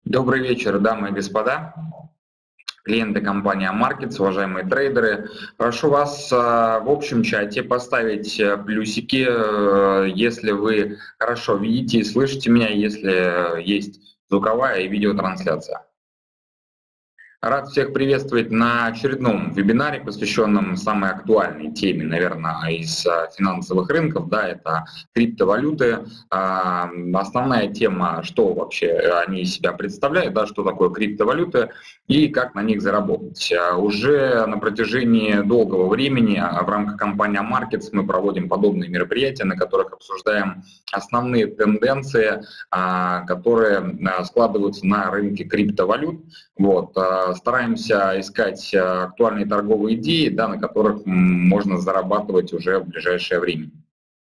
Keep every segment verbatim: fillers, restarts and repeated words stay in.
Добрый вечер, дамы и господа, клиенты компании Markets, уважаемые трейдеры. Прошу вас э, в общем чате поставить э, плюсики, э, если вы хорошо видите и слышите меня, если э, есть звуковая и видеотрансляция. Рад всех приветствовать на очередном вебинаре, посвященном самой актуальной теме, наверное, из а, финансовых рынков. Да, это криптовалюты. А, Основная тема, что вообще они из себя представляют, да, что такое криптовалюты и как на них заработать. А, Уже на протяжении долгого времени а, в рамках компании Markets мы проводим подобные мероприятия, на которых обсуждаем основные тенденции, а, которые а, складываются на рынке криптовалют. Вот. Стараемся искать актуальные торговые идеи, да, на которых можно зарабатывать уже в ближайшее время.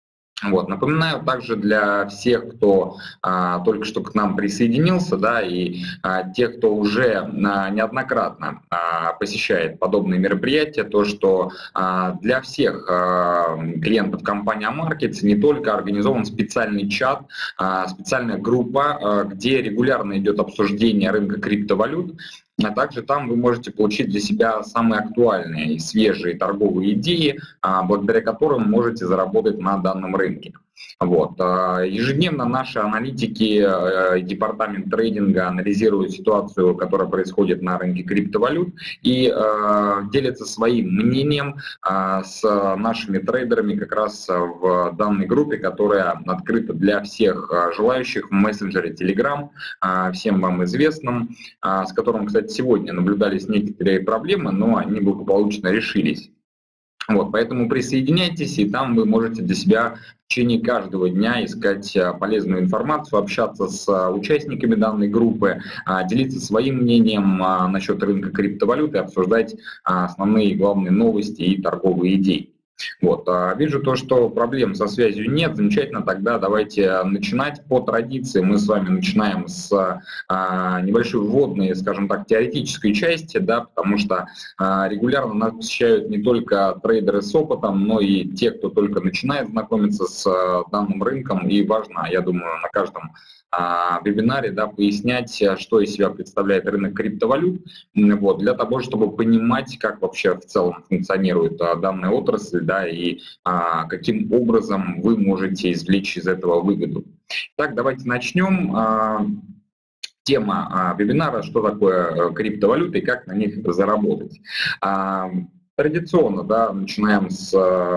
Вот. Напоминаю также для всех, кто а, только что к нам присоединился, да, и а, тех, кто уже а, неоднократно а, посещает подобные мероприятия, то, что а, для всех а, клиентов компании Markets не только организован специальный чат, а, специальная группа, а, где регулярно идет обсуждение рынка криптовалют, а также там вы можете получить для себя самые актуальные и свежие торговые идеи, а, благодаря которым можете заработать на данном рынке. Вот. Ежедневно наши аналитики, департамент трейдинга анализируют ситуацию, которая происходит на рынке криптовалют, и э, делятся своим мнением э, с нашими трейдерами как раз в данной группе, которая открыта для всех желающих в мессенджере Telegram, э, всем вам известным, э, с которым, кстати, сегодня наблюдались некоторые проблемы, но они благополучно решились. Вот, поэтому присоединяйтесь, и там вы можете для себя в течение каждого дня искать полезную информацию, общаться с участниками данной группы, делиться своим мнением насчет рынка криптовалюты, обсуждать основные главные новости и торговые идеи. Вот. Вижу то, что проблем со связью нет. Замечательно, тогда давайте начинать. По традиции мы с вами начинаем с а, небольшой вводной, скажем так, теоретической части, да, потому что а, регулярно нас посещают не только трейдеры с опытом, но и те, кто только начинает знакомиться с а, данным рынком. И важно, я думаю, на каждом в вебинаре, да, пояснять, что из себя представляет рынок криптовалют, вот, для того, чтобы понимать, как вообще в целом функционирует а, данная отрасль, да, и а, каким образом вы можете извлечь из этого выгоду. Так, давайте начнем. А, тема а, вебинара, что такое криптовалюта и как на них заработать. А, Традиционно, да, начинаем с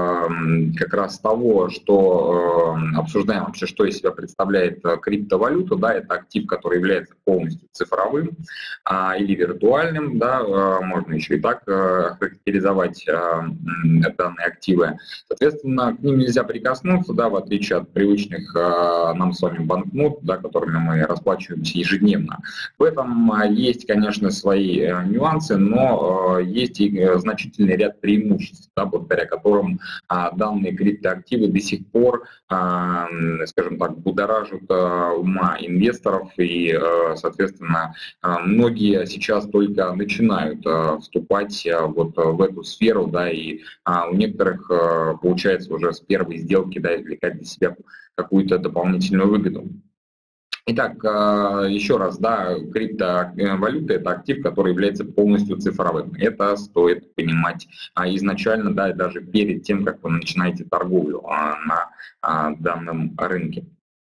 как раз того, что э, обсуждаем вообще, что из себя представляет криптовалюта. Да, это актив, который является полностью цифровым э, или виртуальным, да, э, можно еще и так э, характеризовать э, данные активы. Соответственно, к ним нельзя прикоснуться, да, в отличие от привычных э, нам с вами банкнот, да, которыми мы расплачиваемся ежедневно. В этом э, есть, конечно, свои э, нюансы, но э, есть и э, значительные ряд преимуществ, да, благодаря которым а, данные криптоактивы до сих пор, а, скажем так, будоражат а, ума инвесторов, и, а, соответственно, а, многие сейчас только начинают а, вступать а, вот в эту сферу, да, и а, у некоторых а, получается уже с первой сделки, да, извлекать для себя какую-то дополнительную выгоду. Итак, еще раз, да, криптовалюта – это актив, который является полностью цифровым. Это стоит понимать изначально, да, даже перед тем, как вы начинаете торговлю на данном рынке.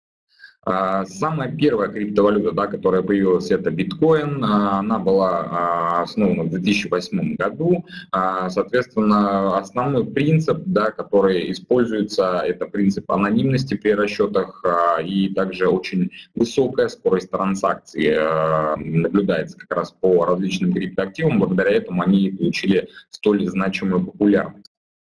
Самая первая криптовалюта, да, которая появилась, это биткоин. Она была основана в две тысячи восьмом году. Соответственно, основной принцип, да, который используется, это принцип анонимности при расчетах, и также очень высокая скорость транзакций наблюдается как раз по различным криптоактивам. Благодаря этому они получили столь значимую популярность.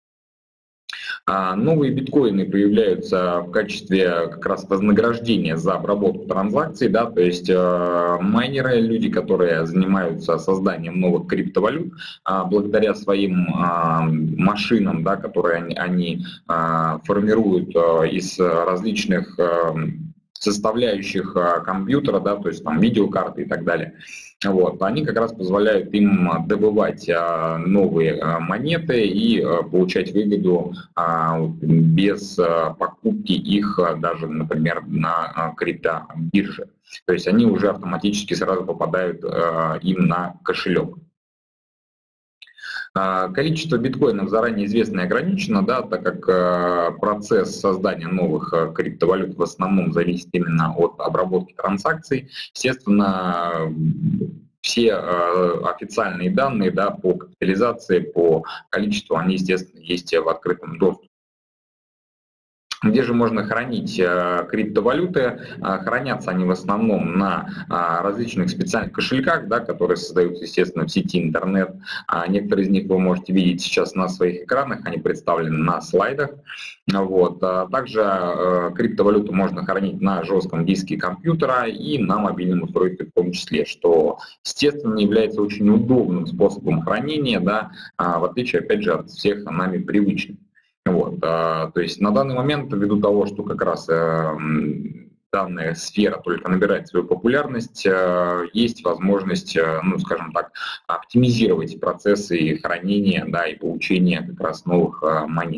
Новые биткоины появляются в качестве как раз вознаграждения за обработку транзакций, да, то есть э, майнеры, люди, которые занимаются созданием новых криптовалют, э, благодаря своим э, машинам, да, которые они, они э, формируют э, из различных э, составляющих компьютера, да, то есть там видеокарты и так далее. Вот, они как раз позволяют им добывать новые монеты и получать выгоду без покупки их даже, например, на криптобирже. То есть они уже автоматически сразу попадают им на кошелек. Количество биткоинов заранее известно и ограничено, да, так как процесс создания новых криптовалют в основном зависит именно от обработки транзакций. Естественно, все официальные данные, да, по капитализации, по количеству, они, естественно, есть в открытом доступе. Где же можно хранить криптовалюты? Хранятся они в основном на различных специальных кошельках, да, которые создаются, естественно, в сети интернет. Некоторые из них вы можете видеть сейчас на своих экранах, они представлены на слайдах. Вот. Также криптовалюту можно хранить на жестком диске компьютера и на мобильном устройстве в том числе, что, естественно, является очень удобным способом хранения, да, в отличие, опять же, от всех нами привычных. Вот, а, то есть на данный момент, ввиду того, что как раз э, данная сфера только набирает свою популярность, э, есть возможность, э, ну, скажем так, оптимизировать процессы хранения, да, и получения как раз новых э, монет.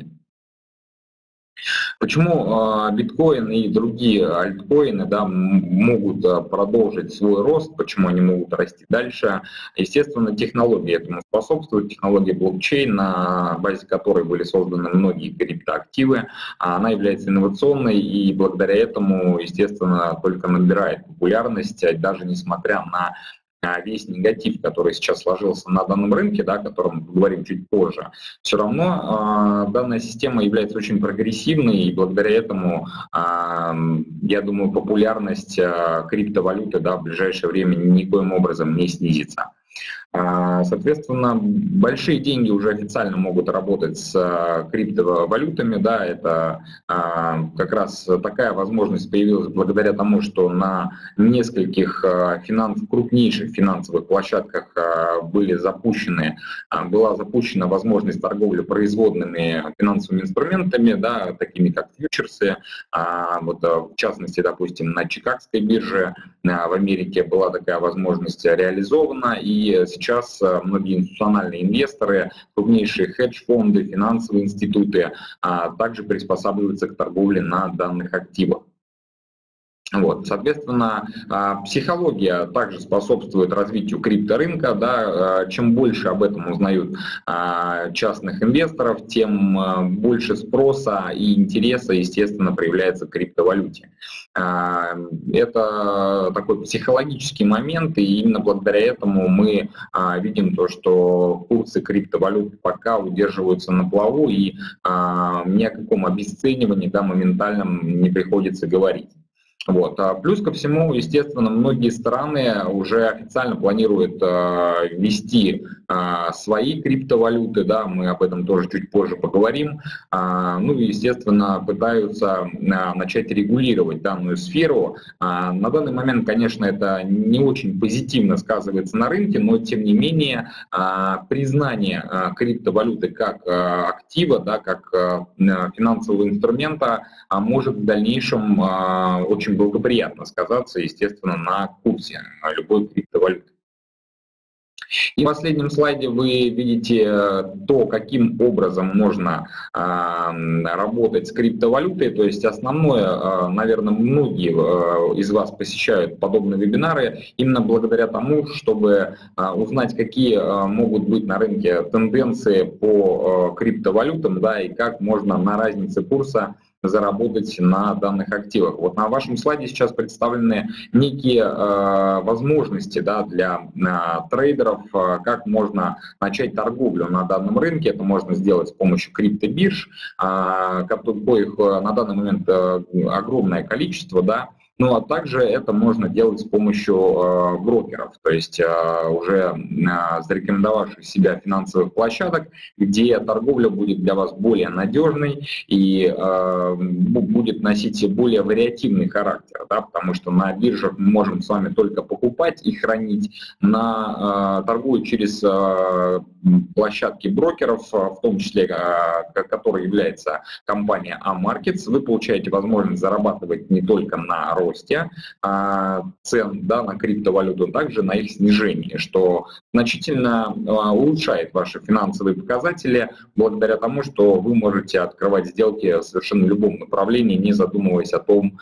Почему биткоин и другие альткоины, да, могут продолжить свой рост, почему они могут расти дальше? Естественно, технологии этому способствуют. Технология блокчейн, на базе которой были созданы многие криптоактивы, она является инновационной и благодаря этому, естественно, только набирает популярность, даже несмотря на весь негатив, который сейчас сложился на данном рынке, да, о котором мы поговорим чуть позже, все равно э, данная система является очень прогрессивной, и благодаря этому, э, я думаю, популярность э, криптовалюты, да, в ближайшее время никоим образом не снизится. Соответственно, большие деньги уже официально могут работать с криптовалютами, да, это как раз такая возможность появилась благодаря тому, что на нескольких финанс... крупнейших финансовых площадках были запущены, была запущена возможность торговли производными финансовыми инструментами, да, такими как фьючерсы, вот, в частности, допустим, на Чикагской бирже в Америке была такая возможность реализована, и сейчас многие институциональные инвесторы, крупнейшие хедж-фонды, финансовые институты также приспосабливаются к торговле на данных активах. Вот, соответственно, психология также способствует развитию крипторынка, да, чем больше об этом узнают частных инвесторов, тем больше спроса и интереса, естественно, проявляется к криптовалюте. Это такой психологический момент, и именно благодаря этому мы видим то, что курсы криптовалют пока удерживаются на плаву, и ни о каком обесценивании, да, моментальном не приходится говорить. Вот. А плюс ко всему, естественно, многие страны уже официально планируют э, ввести э, свои криптовалюты, да, мы об этом тоже чуть позже поговорим. Э, ну и, естественно, пытаются э, начать регулировать данную сферу. Э, на данный момент, конечно, это не очень позитивно сказывается на рынке, но тем не менее э, признание э, криптовалюты как э, актива, да, как э, финансового инструмента э, может в дальнейшем э, очень благоприятно сказаться, естественно, на курсе любой криптовалюты. И в последнем слайде вы видите то, каким образом можно э, работать с криптовалютой. То есть основное, э, наверное, многие э, из вас посещают подобные вебинары именно благодаря тому, чтобы э, узнать, какие э, могут быть на рынке тенденции по э, криптовалютам, да, и как можно на разнице курса заработать на данных активах. Вот на вашем слайде сейчас представлены некие э, возможности, да, для э, трейдеров, э, как можно начать торговлю на данном рынке. Это можно сделать с помощью криптобирж, э, коих на данный момент э, огромное количество, да. Ну а также это можно делать с помощью э, брокеров, то есть э, уже э, зарекомендовавших себя финансовых площадок, где торговля будет для вас более надежной и э, будет носить более вариативный характер, да, потому что на биржах мы можем с вами только покупать и хранить, на, э, торгуя через э, площадки брокеров, в том числе, которой является компания Амаркетс, вы получаете возможность зарабатывать не только на росте цен, да, на криптовалюту, также на их снижении, что значительно улучшает ваши финансовые показатели благодаря тому, что вы можете открывать сделки в совершенно любом направлении, не задумываясь о том,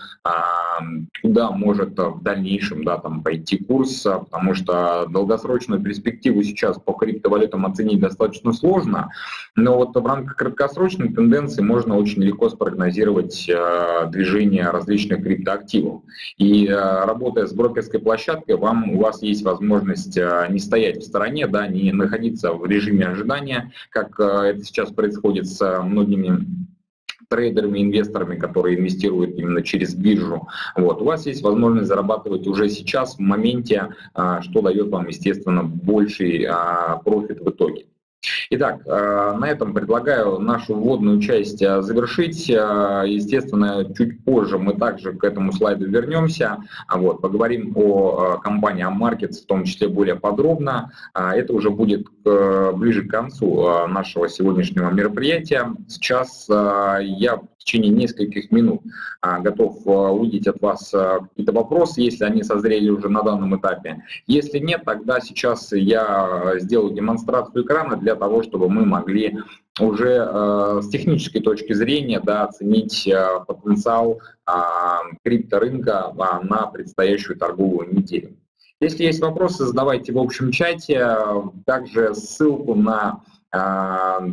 куда может в дальнейшем, да, там, пойти курс, потому что долгосрочную перспективу сейчас по криптовалютам оценить достаточно сложно, но вот в рамках краткосрочной тенденции можно очень легко спрогнозировать движение различных криптоактивов. И работая с брокерской площадкой, вам, у вас есть возможность не стоять в стороне, да, не находиться в режиме ожидания, как это сейчас происходит с многими трейдерами, инвесторами, которые инвестируют именно через биржу. Вот. У вас есть возможность зарабатывать уже сейчас, в моменте, что дает вам, естественно, больший профит в итоге. Итак, на этом предлагаю нашу вводную часть завершить. Естественно, чуть позже мы также к этому слайду вернемся. Вот, поговорим о компании Амаркетс, в том числе более подробно. Это уже будет ближе к концу нашего сегодняшнего мероприятия. Сейчас я в течение нескольких минут готов увидеть от вас какие-то вопросы, если они созрели уже на данном этапе. Если нет, тогда сейчас я сделаю демонстрацию экрана для того, чтобы мы могли уже э, с технической точки зрения, да, оценить э, потенциал э, крипторынка э, на предстоящую торговую неделю. Если есть вопросы, задавайте в общем чате. Также ссылку на э,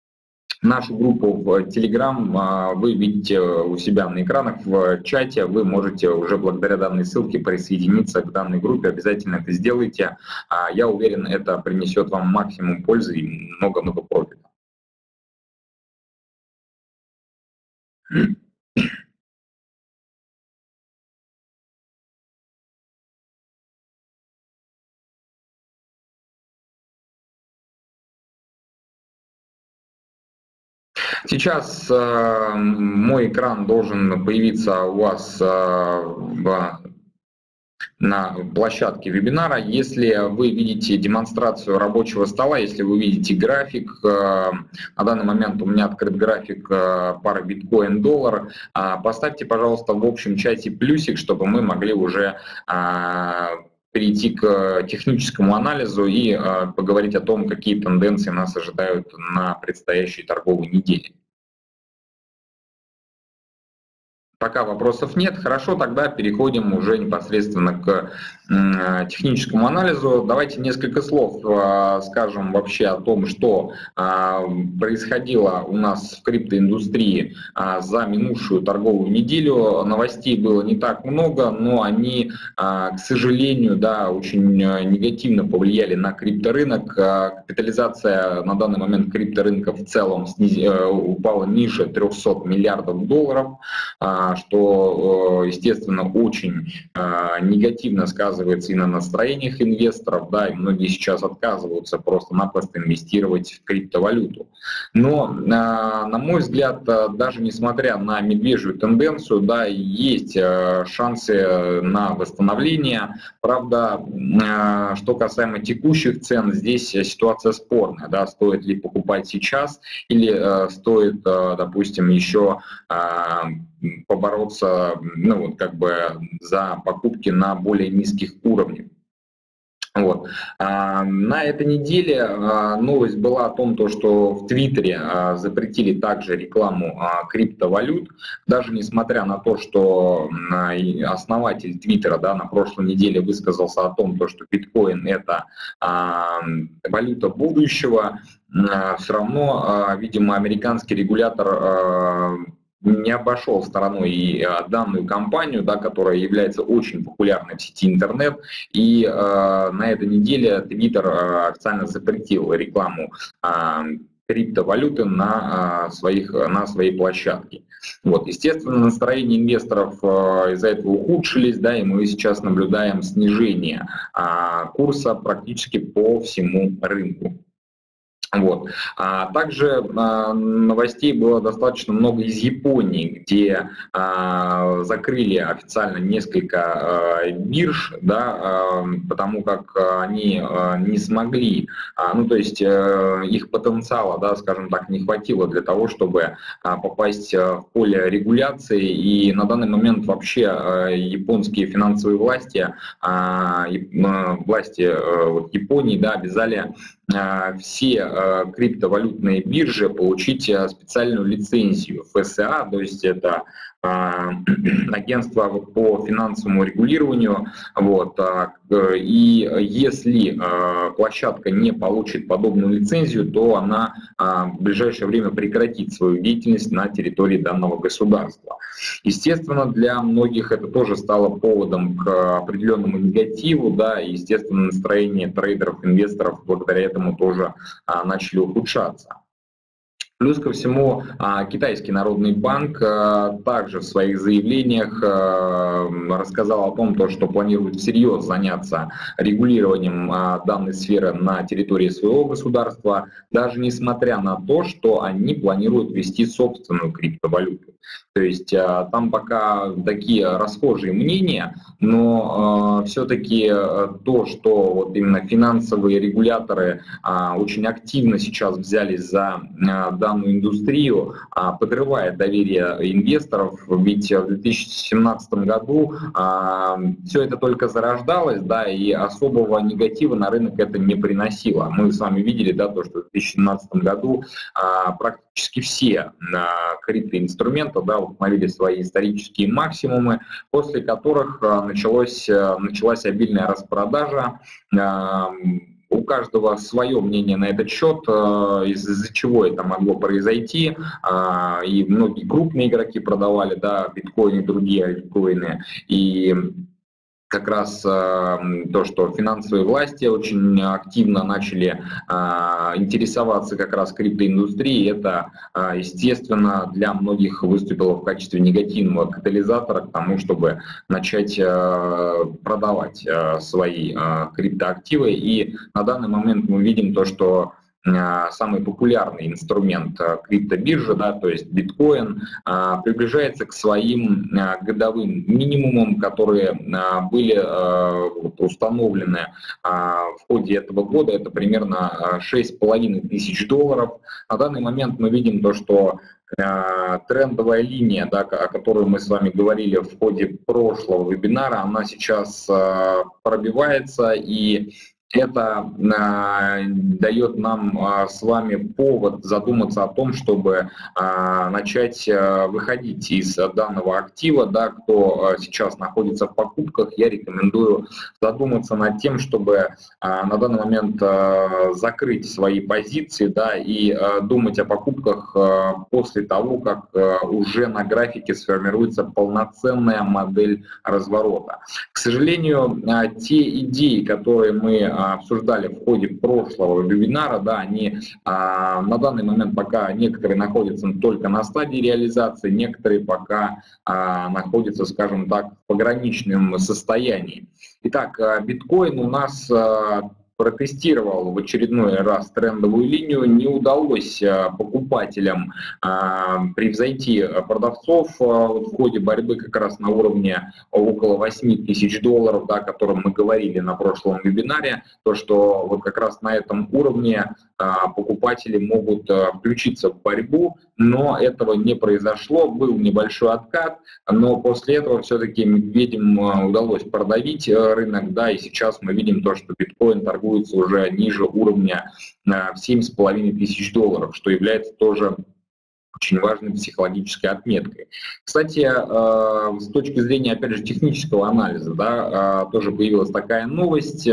нашу группу в Telegram вы видите у себя на экранах в чате. Вы можете уже благодаря данной ссылке присоединиться к данной группе. Обязательно это сделайте. Я уверен, это принесет вам максимум пользы и много-много профита. Сейчас э, мой экран должен появиться у вас э, в, на площадке вебинара. Если вы видите демонстрацию рабочего стола, если вы видите график, э, на данный момент у меня открыт график э, пары биткоин-доллар, э, поставьте, пожалуйста, в общем чате плюсик, чтобы мы могли уже э, перейти к техническому анализу и э, поговорить о том, какие тенденции нас ожидают на предстоящей торговой неделе. Пока вопросов нет, хорошо, тогда переходим уже непосредственно к э, техническому анализу. Давайте несколько слов э, скажем вообще о том, что э, происходило у нас в криптоиндустрии э, за минувшую торговую неделю. Новостей было не так много, но они, э, к сожалению, да, очень негативно повлияли на крипторынок. Э, капитализация на данный момент крипторынка в целом сниз... э, упала ниже трёхсот миллиардов долларов. Э, что, естественно, очень негативно сказывается и на настроениях инвесторов, да, и многие сейчас отказываются просто-напросто инвестировать в криптовалюту. Но, на мой взгляд, даже несмотря на медвежью тенденцию, да, есть шансы на восстановление. Правда, что касаемо текущих цен, здесь ситуация спорная, да, стоит ли покупать сейчас или стоит, допустим, еще побороться, ну, вот, как бы за покупки на более низких уровнях. Вот. А, на этой неделе а, новость была о том, то, что в Твиттере а, запретили также рекламу а, криптовалют, даже несмотря на то, что а, основатель Твиттера, да, на прошлой неделе высказался о том, то, что биткоин — это а, валюта будущего, а, все равно, а, видимо, американский регулятор а, не обошел стороной и данную компанию, да, которая является очень популярной в сети интернет. И э, на этой неделе Twitter э, официально запретил рекламу э, криптовалюты на, э, своих, на своей площадке. Вот. Естественно, настроения инвесторов э, из-за этого ухудшились, да, и мы сейчас наблюдаем снижение э, курса практически по всему рынку. Вот. А также а, новостей было достаточно много из Японии, где а, закрыли официально несколько а, бирж, да, а, потому как они а, не смогли, а, ну то есть а, их потенциала, да, скажем так, не хватило для того, чтобы а, попасть в поле регуляции, и на данный момент вообще а, японские финансовые власти, а, а, власти а, вот, Японии, да, обязали все криптовалютные биржи получить специальную лицензию эф эс а, то есть это агентство по финансовому регулированию. Вот. И если площадка не получит подобную лицензию, то она в ближайшее время прекратит свою деятельность на территории данного государства. Естественно, для многих это тоже стало поводом к определенному негативу, да, и, естественно, настроение трейдеров, инвесторов благодаря этому тоже начали ухудшаться. Плюс ко всему, Китайский народный банк также в своих заявлениях рассказал о том, что планирует всерьез заняться регулированием данной сферы на территории своего государства, даже несмотря на то, что они планируют ввести собственную криптовалюту. То есть там пока такие расхожие мнения, но все-таки то, что вот именно финансовые регуляторы очень активно сейчас взялись за данную индустрию, подрывает доверие инвесторов, ведь в две тысячи семнадцатом году все это только зарождалось, да, и особого негатива на рынок это не приносило. Мы с вами видели, да, то, что в две тысячи семнадцатом году практически все криптоинструменты, да, установили свои исторические максимумы, после которых началось, началась обильная распродажа. У каждого свое мнение на этот счет, из-за чего это могло произойти. И многие крупные игроки продавали, да, биткоины и другие альткоины. И как раз то, что финансовые власти очень активно начали интересоваться как раз криптоиндустрией, это, естественно, для многих выступило в качестве негативного катализатора к тому, чтобы начать продавать свои криптоактивы. И на данный момент мы видим то, что самый популярный инструмент криптобиржи, да, то есть биткоин, приближается к своим годовым минимумам, которые были установлены в ходе этого года. Это примерно шесть с половиной тысяч долларов. На данный момент мы видим то, что трендовая линия, да, о которой мы с вами говорили в ходе прошлого вебинара, она сейчас пробивается, и это э, дает нам э, с вами повод задуматься о том, чтобы э, начать э, выходить из данного актива. Да, кто э, сейчас находится в покупках, я рекомендую задуматься над тем, чтобы э, на данный момент э, закрыть свои позиции, да, и э, думать о покупках э, после того, как э, уже на графике сформируется полноценная модель разворота. К сожалению, э, те идеи, которые мы обсуждали в ходе прошлого вебинара, да, они а, на данный момент пока некоторые находятся только на стадии реализации, некоторые пока а, находятся, скажем так, в пограничном состоянии. Итак, биткоин у нас а, протестировал в очередной раз трендовую линию, не удалось покупателям превзойти продавцов в ходе борьбы как раз на уровне около восьми тысяч долларов, да, о котором мы говорили на прошлом вебинаре, то, что вот как раз на этом уровне покупатели могут включиться в борьбу, но этого не произошло, был небольшой откат, но после этого все-таки медведям удалось продавить рынок, да, и сейчас мы видим то, что биткоин торгуется уже ниже уровня в семь с половиной тысяч долларов, что является тоже очень важной психологической отметкой. Кстати, с точки зрения, опять же, технического анализа, да, тоже появилась такая новость.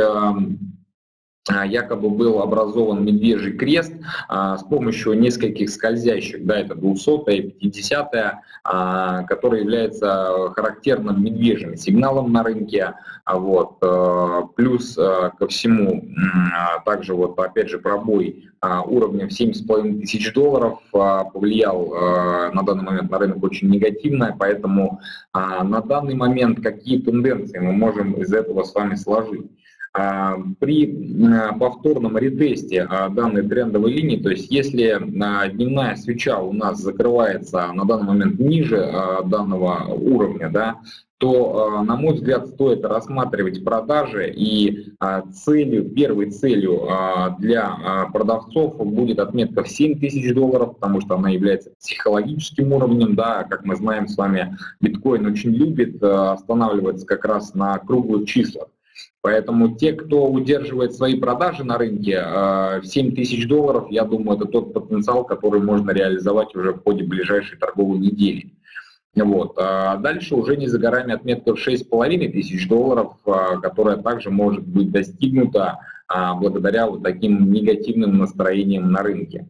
Якобы был образован медвежий крест а, с помощью нескольких скользящих, да, это двухсотая, пятидесятая, а, который является характерным медвежьим сигналом на рынке. А, вот, а, плюс а, ко всему, а, также вот опять же пробой а, уровня в семь с половиной тысяч долларов а, повлиял а, на данный момент на рынок очень негативно, поэтому а, на данный момент какие тенденции мы можем из этого с вами сложить? При повторном ретесте данной трендовой линии, то есть если дневная свеча у нас закрывается на данный момент ниже данного уровня, да, то, на мой взгляд, стоит рассматривать продажи, и целью, первой целью для продавцов будет отметка в семь тысяч долларов, потому что она является психологическим уровнем, да, как мы знаем с вами, биткоин очень любит останавливаться как раз на круглых числах. Поэтому те, кто удерживает свои продажи на рынке в семь тысяч долларов, я думаю, это тот потенциал, который можно реализовать уже в ходе ближайшей торговой недели. Вот. А дальше уже не за горами отметка в шесть с половиной тысяч долларов, которая также может быть достигнута благодаря вот таким негативным настроениям на рынке.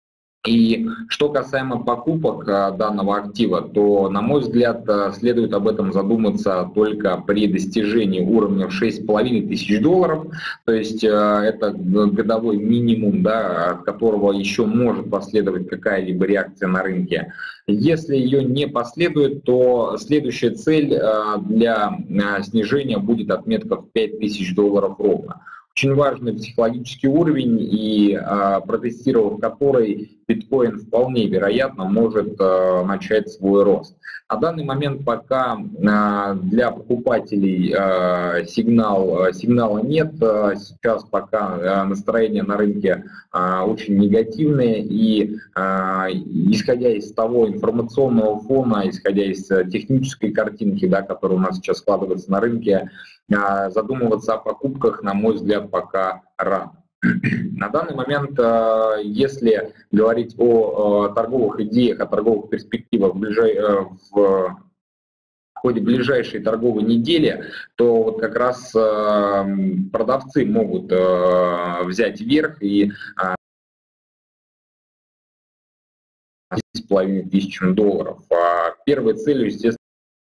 И что касаемо покупок данного актива, то, на мой взгляд, следует об этом задуматься только при достижении уровня в шесть с половиной тысяч долларов, то есть это годовой минимум, да, от которого еще может последовать какая-либо реакция на рынке. Если ее не последует, то следующая цель для снижения будет отметка в пять тысяч долларов ровно. Очень важный психологический уровень, и а, протестировав который, биткоин вполне вероятно может а, начать свой рост. На данный момент пока а, для покупателей а, сигнал, сигнала нет, а, сейчас пока а, настроение на рынке а, очень негативное, и а, исходя из того информационного фона, исходя из технической картинки, да, которая у нас сейчас складывается на рынке, задумываться о покупках, на мой взгляд, пока рано. На данный момент, если говорить о торговых идеях, о торговых перспективах в, ближай... в ходе ближайшей торговой недели, то вот как раз продавцы могут взять верх и с половиной тысячами долларов. Первой целью, естественно,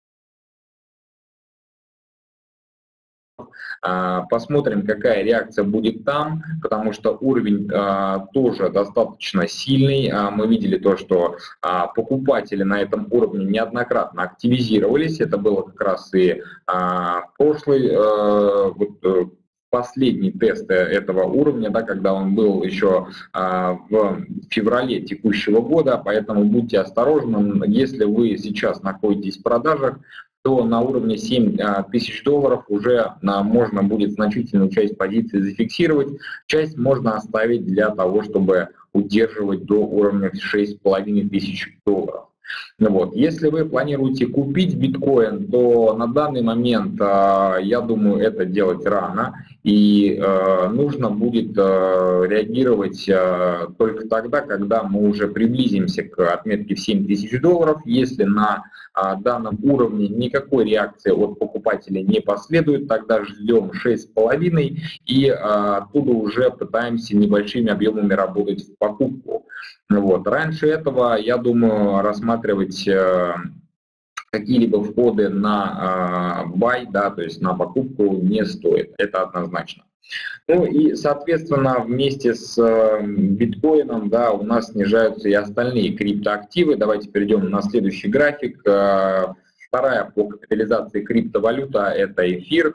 посмотрим, какая реакция будет там, потому что уровень а, тоже достаточно сильный. А, мы видели то, что а, покупатели на этом уровне неоднократно активизировались. Это было как раз и а, прошлый, а, вот, последний тест этого уровня, да, когда он был еще а, в феврале текущего года. Поэтому будьте осторожны, если вы сейчас находитесь в продажах, то на уровне семь тысяч долларов уже а, можно будет значительную часть позиций зафиксировать, часть можно оставить для того, чтобы удерживать до уровня шесть с половиной тысяч долларов. Вот. Если вы планируете купить биткоин, то на данный момент, а, я думаю, это делать рано, и а, нужно будет а, реагировать а, только тогда, когда мы уже приблизимся к отметке в семь тысяч долларов. Если на а, данном уровне никакой реакции от покупателя не последует, тогда ждем шесть с половиной и а, оттуда уже пытаемся небольшими объемами работать в покупку. Вот. Раньше этого, я думаю, рассматривать э, какие-либо входы на э, buy, да, то есть на покупку не стоит, это однозначно. Ну и, соответственно, вместе с э, биткоином, да, у нас снижаются и остальные криптоактивы. Давайте перейдем на следующий график. Э, Вторая по капитализации криптовалюта – это эфир,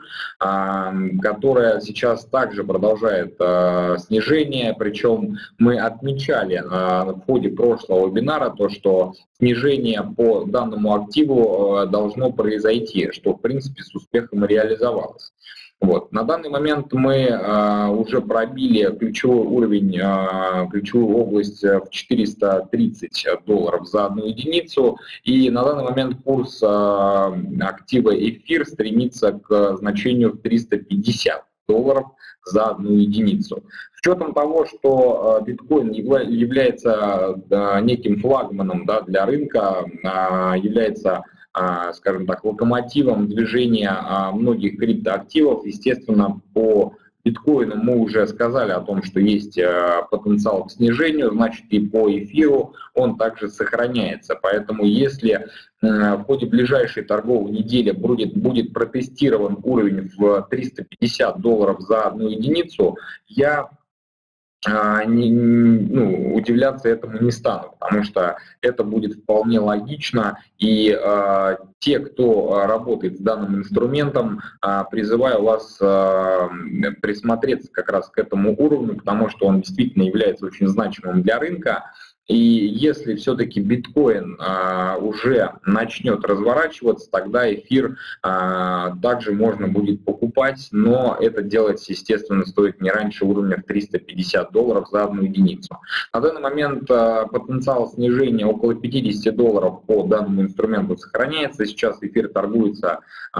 которая сейчас также продолжает снижение. Причем мы отмечали в ходе прошлого вебинара то, что снижение по данному активу должно произойти, что в принципе с успехом реализовалось. Вот. На данный момент мы э, уже пробили ключевой уровень, э, ключевую область в четыреста тридцать долларов за одну единицу, и на данный момент курс э, актива эфир стремится к значению в триста пятьдесят долларов за одну единицу. С учетом того, что э, биткоин явля является э, неким флагманом, да, для рынка, э, является, скажем так, локомотивом движения многих криптоактивов. Естественно, по биткоину мы уже сказали о том, что есть потенциал к снижению, значит и по эфиру он также сохраняется. Поэтому если в ходе ближайшей торговой недели будет, будет протестирован уровень в триста пятьдесят долларов за одну единицу, я не, ну, удивляться этому не стану, потому что это будет вполне логично, и э, те, кто работает с данным инструментом, э, призываю вас э, присмотреться как раз к этому уровню, потому что он действительно является очень значимым для рынка. И если все-таки биткоин а, уже начнет разворачиваться, тогда эфир а, также можно будет покупать, но это делать, естественно, стоит не раньше уровня в триста пятьдесят долларов за одну единицу. На данный момент а, потенциал снижения около пятидесяти долларов по данному инструменту сохраняется. Сейчас эфир торгуется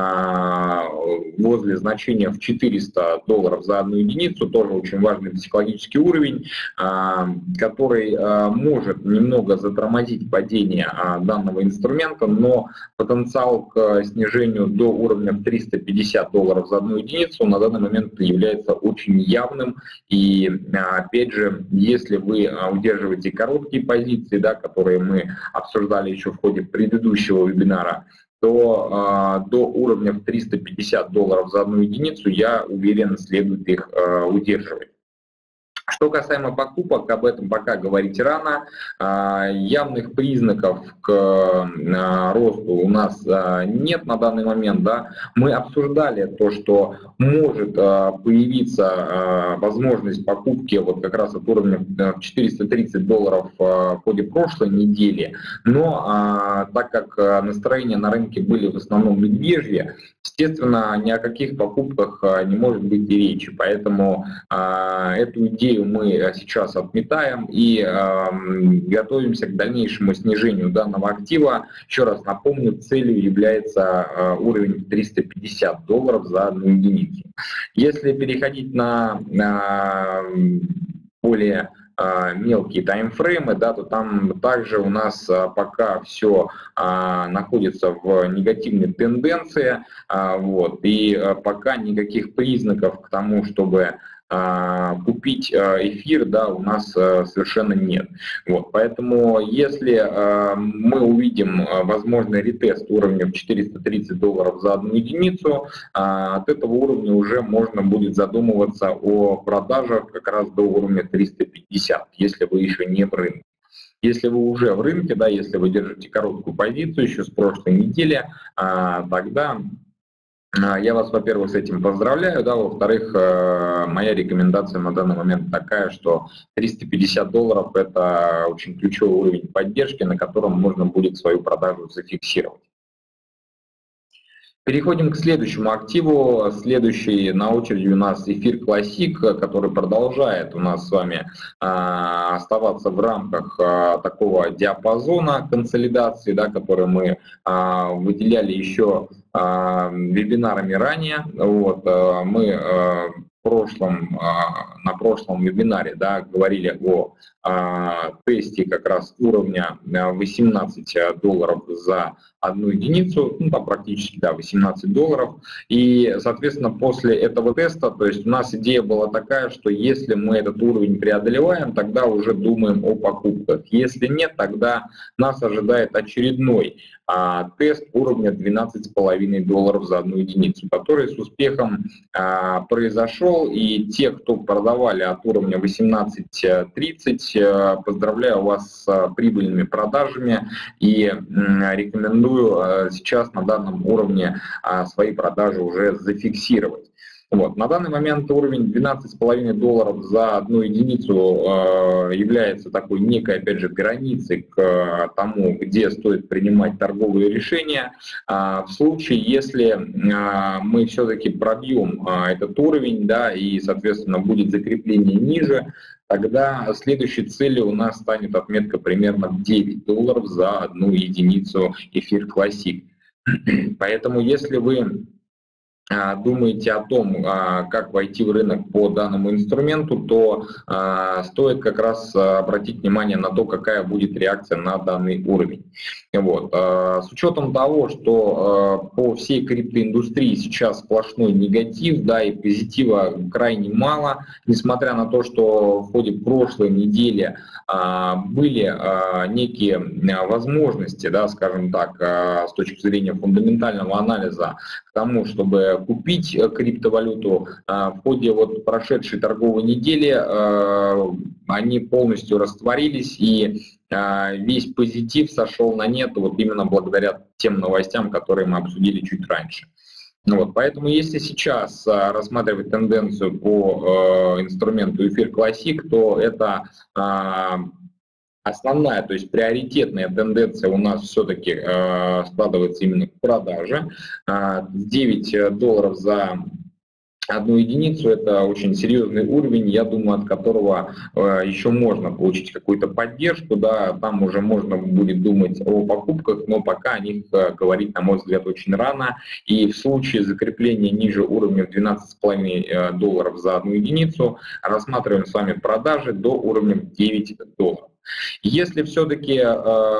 а, возле значения в четыреста долларов за одну единицу, тоже очень важный психологический уровень, а, который а, может может немного затормозить падение а, данного инструмента, но потенциал к снижению до уровня в триста пятьдесят долларов за одну единицу на данный момент является очень явным. И опять же, если вы удерживаете короткие позиции, да, которые мы обсуждали еще в ходе предыдущего вебинара, то э, до уровня в триста пятьдесят долларов за одну единицу, я уверен, следует их э, удерживать. Что касаемо покупок, об этом пока говорить рано. Явных признаков к росту у нас нет на данный момент. Да. Мы обсуждали то, что может появиться возможность покупки вот как раз от уровня четыреста тридцать долларов в ходе прошлой недели. Но так как настроения на рынке были в основном медвежьи, естественно, ни о каких покупках не может быть и речи. Поэтому эту идею мы сейчас отметаем и э, готовимся к дальнейшему снижению данного актива. Еще раз напомню, целью является э, уровень триста пятьдесят долларов за одну единицу. Если переходить на, на более э, мелкие таймфреймы, да, то там также у нас э, пока все э, находится в негативной тенденции, э, вот, и э, пока никаких признаков к тому, чтобы купить эфир, да, у нас совершенно нет. Вот, поэтому если мы увидим возможный ретест уровня в четыреста тридцать долларов за одну единицу, от этого уровня уже можно будет задумываться о продажах как раз до уровня триста пятьдесят, если вы еще не в рынке. Если вы уже в рынке, да, если вы держите короткую позицию еще с прошлой недели, тогда я вас, во-первых, с этим поздравляю, да, во-вторых, моя рекомендация на данный момент такая, что триста пятьдесят долларов – это очень ключевой уровень поддержки, на котором можно будет свою продажу зафиксировать. Переходим к следующему активу. Следующий на очереди у нас эфир Classic, который продолжает у нас с вами а, оставаться в рамках а, такого диапазона консолидации, да, который мы а, выделяли еще а, вебинарами ранее. Вот, а, мы а, в прошлом, а, на прошлом вебинаре, да, говорили о а, тесте как раз уровня восемнадцать долларов за одну единицу, ну там практически, да, восемнадцать долларов. И, соответственно, после этого теста, то есть у нас идея была такая, что если мы этот уровень преодолеваем, тогда уже думаем о покупках. Если нет, тогда нас ожидает очередной а, тест уровня двенадцать с половиной долларов за одну единицу, который с успехом а, произошел. И те, кто продавали от уровня восемнадцать тридцать, поздравляю вас с прибыльными продажами и рекомендую сейчас на данном уровне свои продажи уже зафиксировать. Вот. На данный момент уровень двенадцать с половиной долларов за одну единицу э, является такой некой, опять же, границей к э, тому, где стоит принимать торговые решения. Э, в случае, если э, мы все-таки пробьем э, этот уровень, да, и, соответственно, будет закрепление ниже, тогда следующей целью у нас станет отметка примерно в девять долларов за одну единицу эфир Classic. Поэтому, если вы думаете о том, как войти в рынок по данному инструменту, то стоит как раз обратить внимание на то, какая будет реакция на данный уровень. Вот. С учетом того, что по всей криптоиндустрии сейчас сплошной негатив, да, и позитива крайне мало, несмотря на то, что в ходе прошлой недели были некие возможности, да, скажем так, с точки зрения фундаментального анализа к тому, чтобы купить криптовалюту. В ходе вот прошедшей торговой недели они полностью растворились, и весь позитив сошел на нет вот именно благодаря тем новостям, которые мы обсудили чуть раньше. Вот, поэтому если сейчас а, рассматривать тенденцию по э, инструменту Эфир Классик, то это а, основная, то есть приоритетная тенденция у нас все-таки э, складывается именно к продаже. А, девять долларов за одну единицу — это очень серьезный уровень, я думаю, от которого э, еще можно получить какую-то поддержку, да, там уже можно будет думать о покупках, но пока о них э, говорить, на мой взгляд, очень рано. И в случае закрепления ниже уровня двенадцать с половиной долларов за одну единицу рассматриваем с вами продажи до уровня девять долларов. Если все-таки э,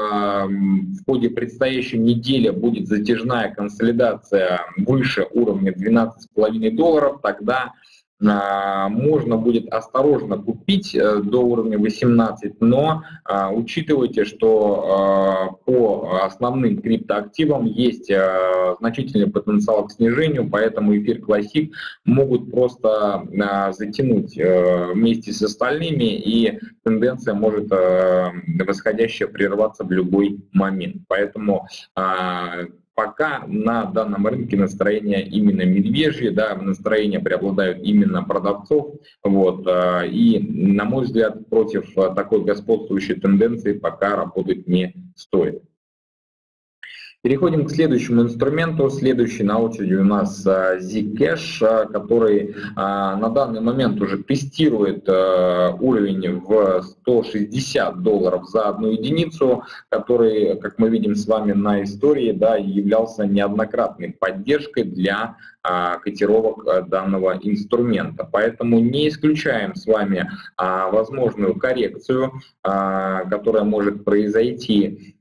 в ходе предстоящей недели будет затяжная консолидация выше уровня двенадцать с половиной долларов, тогда э, можно будет осторожно купить э, до уровня восемнадцать, но э, учитывайте, что э, по основным криптоактивам есть э, значительный потенциал к снижению, поэтому Эфир Классик могут просто э, затянуть э, вместе с остальными, и тенденция может э, восходящая прерваться в любой момент. Поэтому э, пока на данном рынке настроение именно медвежье, да, настроения преобладают именно продавцов. Вот, э, и, на мой взгляд, против такой господствующей тенденции пока работать не стоит. Переходим к следующему инструменту. Следующий на очереди у нас Zcash, который на данный момент уже тестирует уровень в сто шестьдесят долларов за одну единицу, который, как мы видим с вами на истории, да, являлся неоднократной поддержкой для котировок данного инструмента. Поэтому не исключаем с вами возможную коррекцию, которая может произойти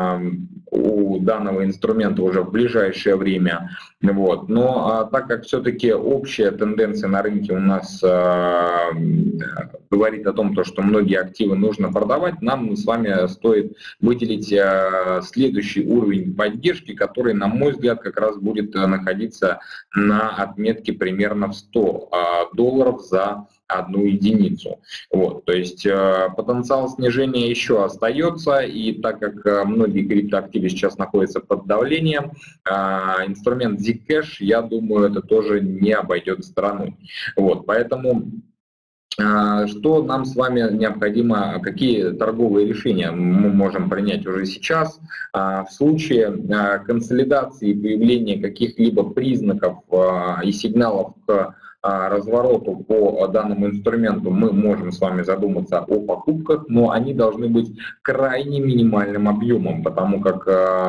у данного инструмента уже в ближайшее время. Вот. Но а, так как все-таки общая тенденция на рынке у нас а, говорит о том, то, что многие активы нужно продавать, нам с вами стоит выделить а, следующий уровень поддержки, который, на мой взгляд, как раз будет находиться на отметке примерно в сто долларов за одну единицу. Вот, то есть э, потенциал снижения еще остается, и так как э, многие криптоактивы сейчас находятся под давлением, э, инструмент Zcash, я думаю, это тоже не обойдет стороной. Вот, поэтому э, что нам с вами необходимо, какие торговые решения мы можем принять уже сейчас э, в случае э, консолидации и появления каких-либо признаков э, и сигналов к развороту по данному инструменту, мы можем с вами задуматься о покупках, но они должны быть крайне минимальным объемом, потому как,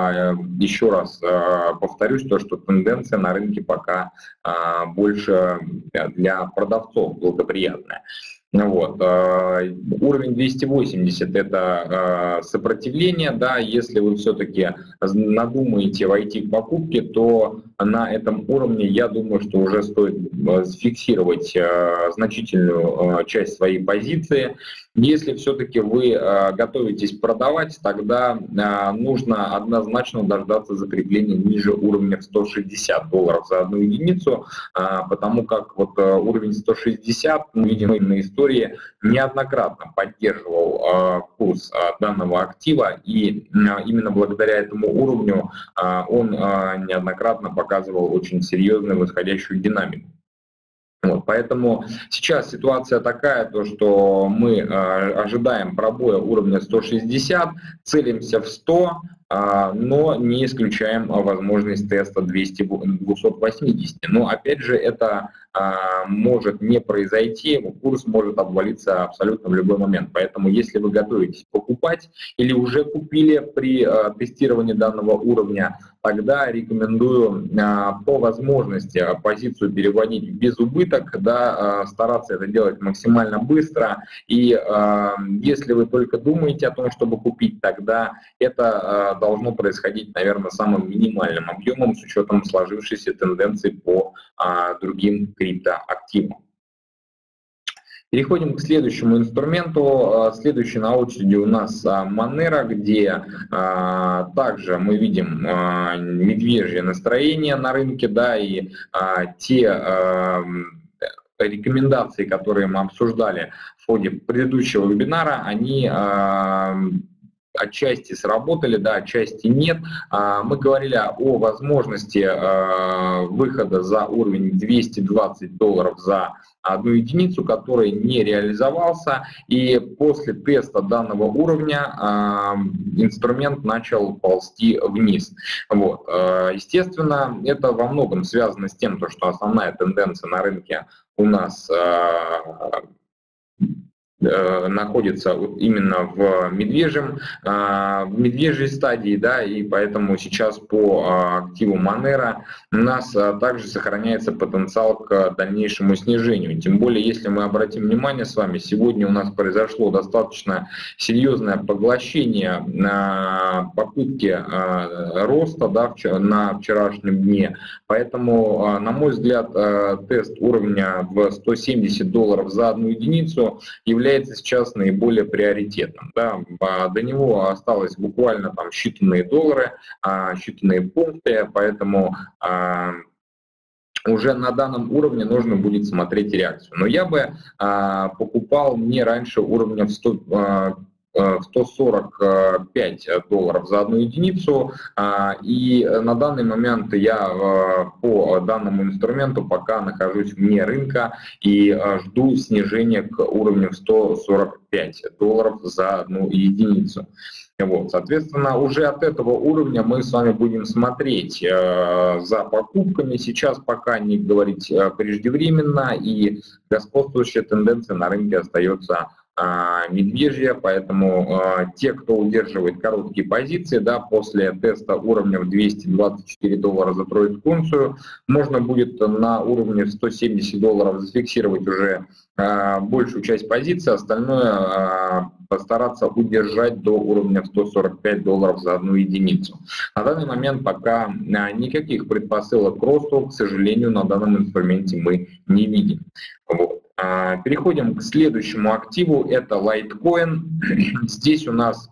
еще раз повторюсь, то, что тенденция на рынке пока больше для продавцов благоприятная. Вот. Уровень двести восемьдесят — это сопротивление, да, если вы все-таки надумаете войти в покупки, то на этом уровне, я думаю, что уже стоит зафиксировать значительную часть своей позиции. Если все-таки вы готовитесь продавать, тогда нужно однозначно дождаться закрепления ниже уровня в сто шестьдесят долларов за одну единицу, потому как вот уровень сто шестьдесят, мы видим на истории, неоднократно поддерживал курс данного актива, и именно благодаря этому уровню он неоднократно показывал очень серьезную восходящую динамику. Вот, поэтому сейчас ситуация такая, то, что мы э, ожидаем пробоя уровня сто шестьдесят, целимся в сто, э, но не исключаем возможность теста двести восемьдесят. Но опять же, это э, может не произойти, курс может обвалиться абсолютно в любой момент. Поэтому если вы готовитесь покупать или уже купили при э, тестировании данного уровня, тогда рекомендую э, по возможности позицию переводить без убытка, да, стараться это делать максимально быстро, и э, если вы только думаете о том, чтобы купить, тогда это э, должно происходить, наверное, самым минимальным объемом с учетом сложившейся тенденции по э, другим криптоактивам. Переходим к следующему инструменту. Следующий на очереди у нас Monero, где а, также мы видим а, медвежье настроение на рынке, да, и а, те а, рекомендации, которые мы обсуждали в ходе предыдущего вебинара, они а, отчасти сработали, да, отчасти нет. Мы говорили о возможности выхода за уровень двести двадцать долларов за одну единицу, который не реализовался, и после теста данного уровня инструмент начал ползти вниз. Вот. Естественно, это во многом связано с тем, что основная тенденция на рынке у нас находится именно в медвежьем, в медвежьей стадии, да, и поэтому сейчас по активу Monero у нас также сохраняется потенциал к дальнейшему снижению. Тем более, если мы обратим внимание с вами, сегодня у нас произошло достаточно серьезное поглощение попытки роста, да, на вчерашнем дне. Поэтому, на мой взгляд, тест уровня в сто семьдесят долларов за одну единицу является сейчас наиболее приоритетным. Да. До него осталось буквально там считанные доллары, считанные пункты, поэтому уже на данном уровне нужно будет смотреть реакцию. Но я бы покупал не раньше уровня в сто в сто сорок пять долларов за одну единицу, и на данный момент я по данному инструменту пока нахожусь вне рынка и жду снижения к уровню в сто сорок пять долларов за одну единицу. Вот, соответственно, уже от этого уровня мы с вами будем смотреть э, за покупками. Сейчас пока не говорить э, преждевременно, и господствующая тенденция на рынке остается э, медвежья, поэтому э, те, кто удерживает короткие позиции, да, после теста уровня в двести двадцать четыре доллара за троицкую унцию, можно будет на уровне сто семьдесят долларов зафиксировать уже э, большую часть позиции, остальное э, постараться удержать до уровня в сто сорок пять долларов за одну единицу. На данный момент пока никаких предпосылок к росту, к сожалению, на данном инструменте мы не видим. Вот. Переходим к следующему активу, это Litecoin. Здесь у нас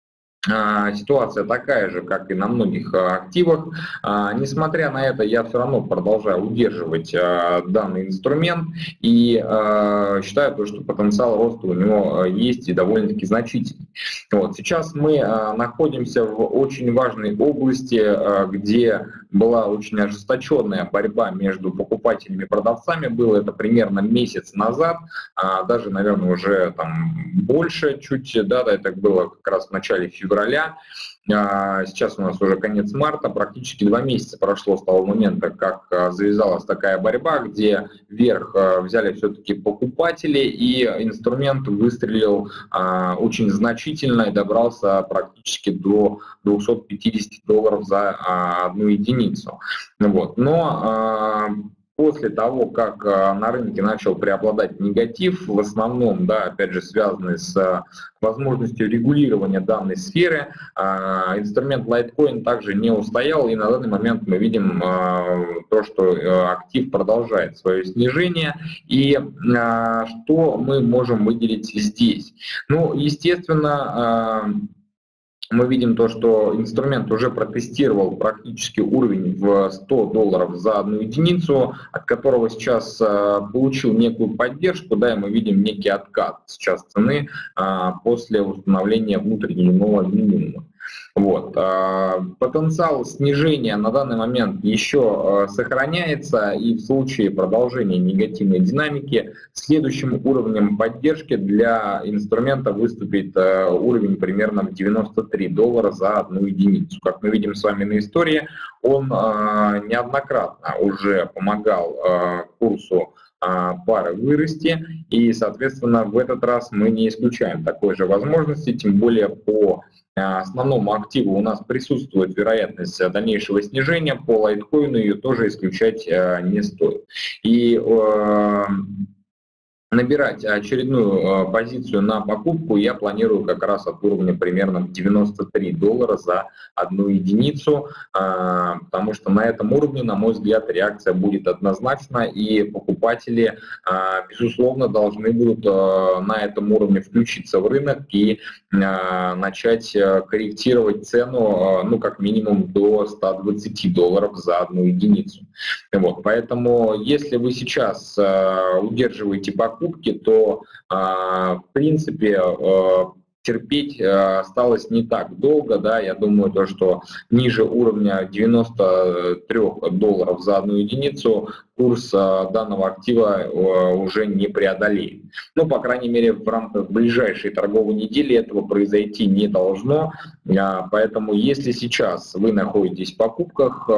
ситуация такая же, как и на многих активах. Несмотря на это, я все равно продолжаю удерживать данный инструмент и считаю, что потенциал роста у него есть и довольно-таки значительный. Вот. Сейчас мы находимся в очень важной области, где была очень ожесточенная борьба между покупателями и продавцами. Было это примерно месяц назад, даже, наверное, уже там больше чуть, да, да, это было как раз в начале февраля. февраля. Сейчас у нас уже конец марта, практически два месяца прошло с того момента, как завязалась такая борьба, где вверх взяли все-таки покупатели, и инструмент выстрелил очень значительно и добрался практически до двухсот пятидесяти долларов за одну единицу. Вот. Но после того, как на рынке начал преобладать негатив, в основном, да, опять же, связанный с возможностью регулирования данной сферы, инструмент Litecoin также не устоял, и на данный момент мы видим то, что актив продолжает свое снижение. И что мы можем выделить здесь? Ну, естественно, мы видим то, что инструмент уже протестировал практически уровень в сто долларов за одну единицу, от которого сейчас э, получил некую поддержку, да, и мы видим некий откат сейчас цены э, после установления внутридневного минимума. Вот. Потенциал снижения на данный момент еще сохраняется, и в случае продолжения негативной динамики следующим уровнем поддержки для инструмента выступит уровень примерно в девяносто три доллара за одну единицу. Как мы видим с вами на истории, он неоднократно уже помогал курсу пары вырасти, и, соответственно, в этот раз мы не исключаем такой же возможности, тем более по основному активу у нас присутствует вероятность дальнейшего снижения, по лайткоину ее тоже исключать не стоит. И набирать очередную позицию на покупку я планирую как раз от уровня примерно девяносто три доллара за одну единицу, потому что на этом уровне, на мой взгляд, реакция будет однозначна, и покупатели, безусловно, должны будут на этом уровне включиться в рынок и начать корректировать цену, ну, как минимум до ста двадцати долларов за одну единицу. Вот, поэтому, если вы сейчас удерживаете покупку, то, в принципе, терпеть осталось не так долго, да, я думаю, то, что ниже уровня девяноста трёх долларов за одну единицу курс данного актива уже не преодолеет. Ну, по крайней мере, в рамках ближайшей торговой недели этого произойти не должно, поэтому если сейчас вы находитесь в покупках,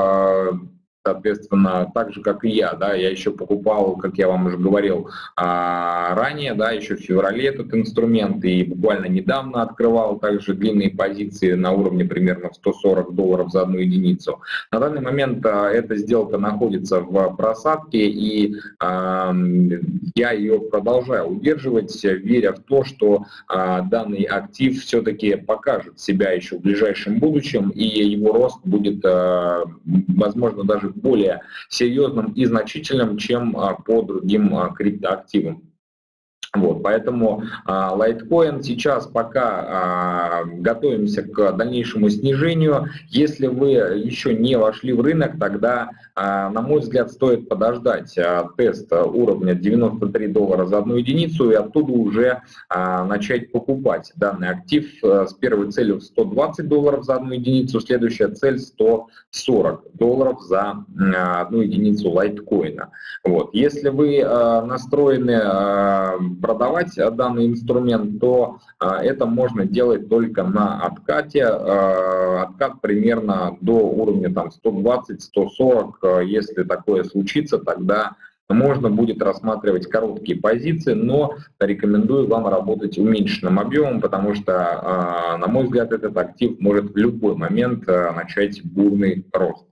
соответственно, так же, как и я, да, я еще покупал, как я вам уже говорил а, ранее, да, еще в феврале этот инструмент, и буквально недавно открывал также длинные позиции на уровне примерно сто сорок долларов за одну единицу. На данный момент а, эта сделка находится в просадке, и а, я ее продолжаю удерживать, веря в то, что а, данный актив все-таки покажет себя еще в ближайшем будущем, и его рост будет, а, возможно, даже более серьезным и значительным, чем по другим криптоактивам. Вот, поэтому лайткоин сейчас пока а, готовимся к дальнейшему снижению. Если вы еще не вошли в рынок, тогда, а, на мой взгляд, стоит подождать а, тест уровня девяносто три доллара за одну единицу и оттуда уже а, начать покупать данный актив а, с первой целью в сто двадцать долларов за одну единицу, следующая цель сто сорок долларов за а, одну единицу лайткоина. Вот. Если вы а, настроены а, продавать данный инструмент, то а, это можно делать только на откате. А, откат примерно до уровня там сто двадцать — сто сорок. А, если такое случится, тогда можно будет рассматривать короткие позиции, но рекомендую вам работать уменьшенным объемом, потому что, а, на мой взгляд, этот актив может в любой момент а, начать бурный рост.